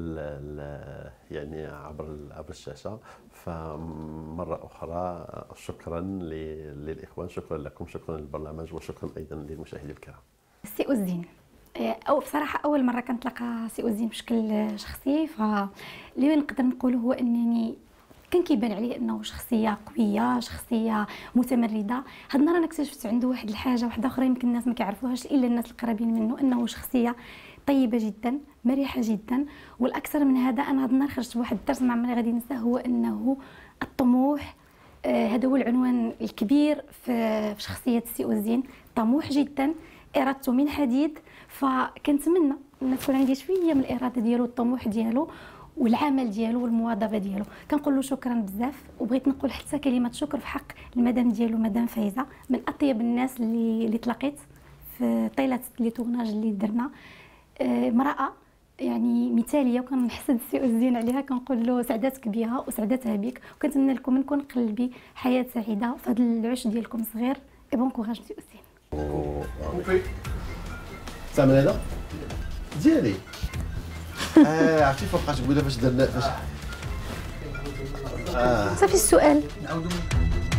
يعني عبر الشاشه. فمره اخرى شكرا للاخوان، شكرا لكم، شكرا للبرنامج، وشكرا ايضا للمشاهدين الكرام. سي أوزين، او بصراحه اول مره كنتلاقى سي أوزين بشكل شخصي، فاللي نقدر نقوله هو انني كان كيبان عليه انه شخصيه قويه، شخصيه متمرده. هاد النهار انا اكتشفت عنده واحد الحاجه واحده اخرى يمكن الناس ما كيعرفوهاش الا الناس القريبين منه، انه شخصيه طيبه جدا، مرحه جدا. والاكثر من هذا انا هاد النهار خرجت بواحد الدرس ما عمري غادي ننساه، هو انه الطموح هذا هو العنوان الكبير في شخصيه سي أوزين. طموح جدا، ارادته من حديد. فكنتمنى ان تكون عندي شويه من الاراده ديالو والطموح ديالو والعمل ديالو والمواظبه ديالو. كنقول له شكرا بزاف، وبغيت نقول حتى كلمه شكر في حق المدام ديالو مدام فايزه، من اطيب الناس اللي تلاقيت في طيله لي تورناج اللي درنا. امراه يعني مثاليه، وكنحسد سي أوزين عليها، كنقول له سعداتك بها وسعداتها بك، وكنتمنى لكم من كل قلبي حياه سعيده في هذا العش ديالكم صغير. اي بون كوراج سي أوزين. تعمل هذا ديالي عرفتي فوقاش تقولها فاش درنا صافي السؤال.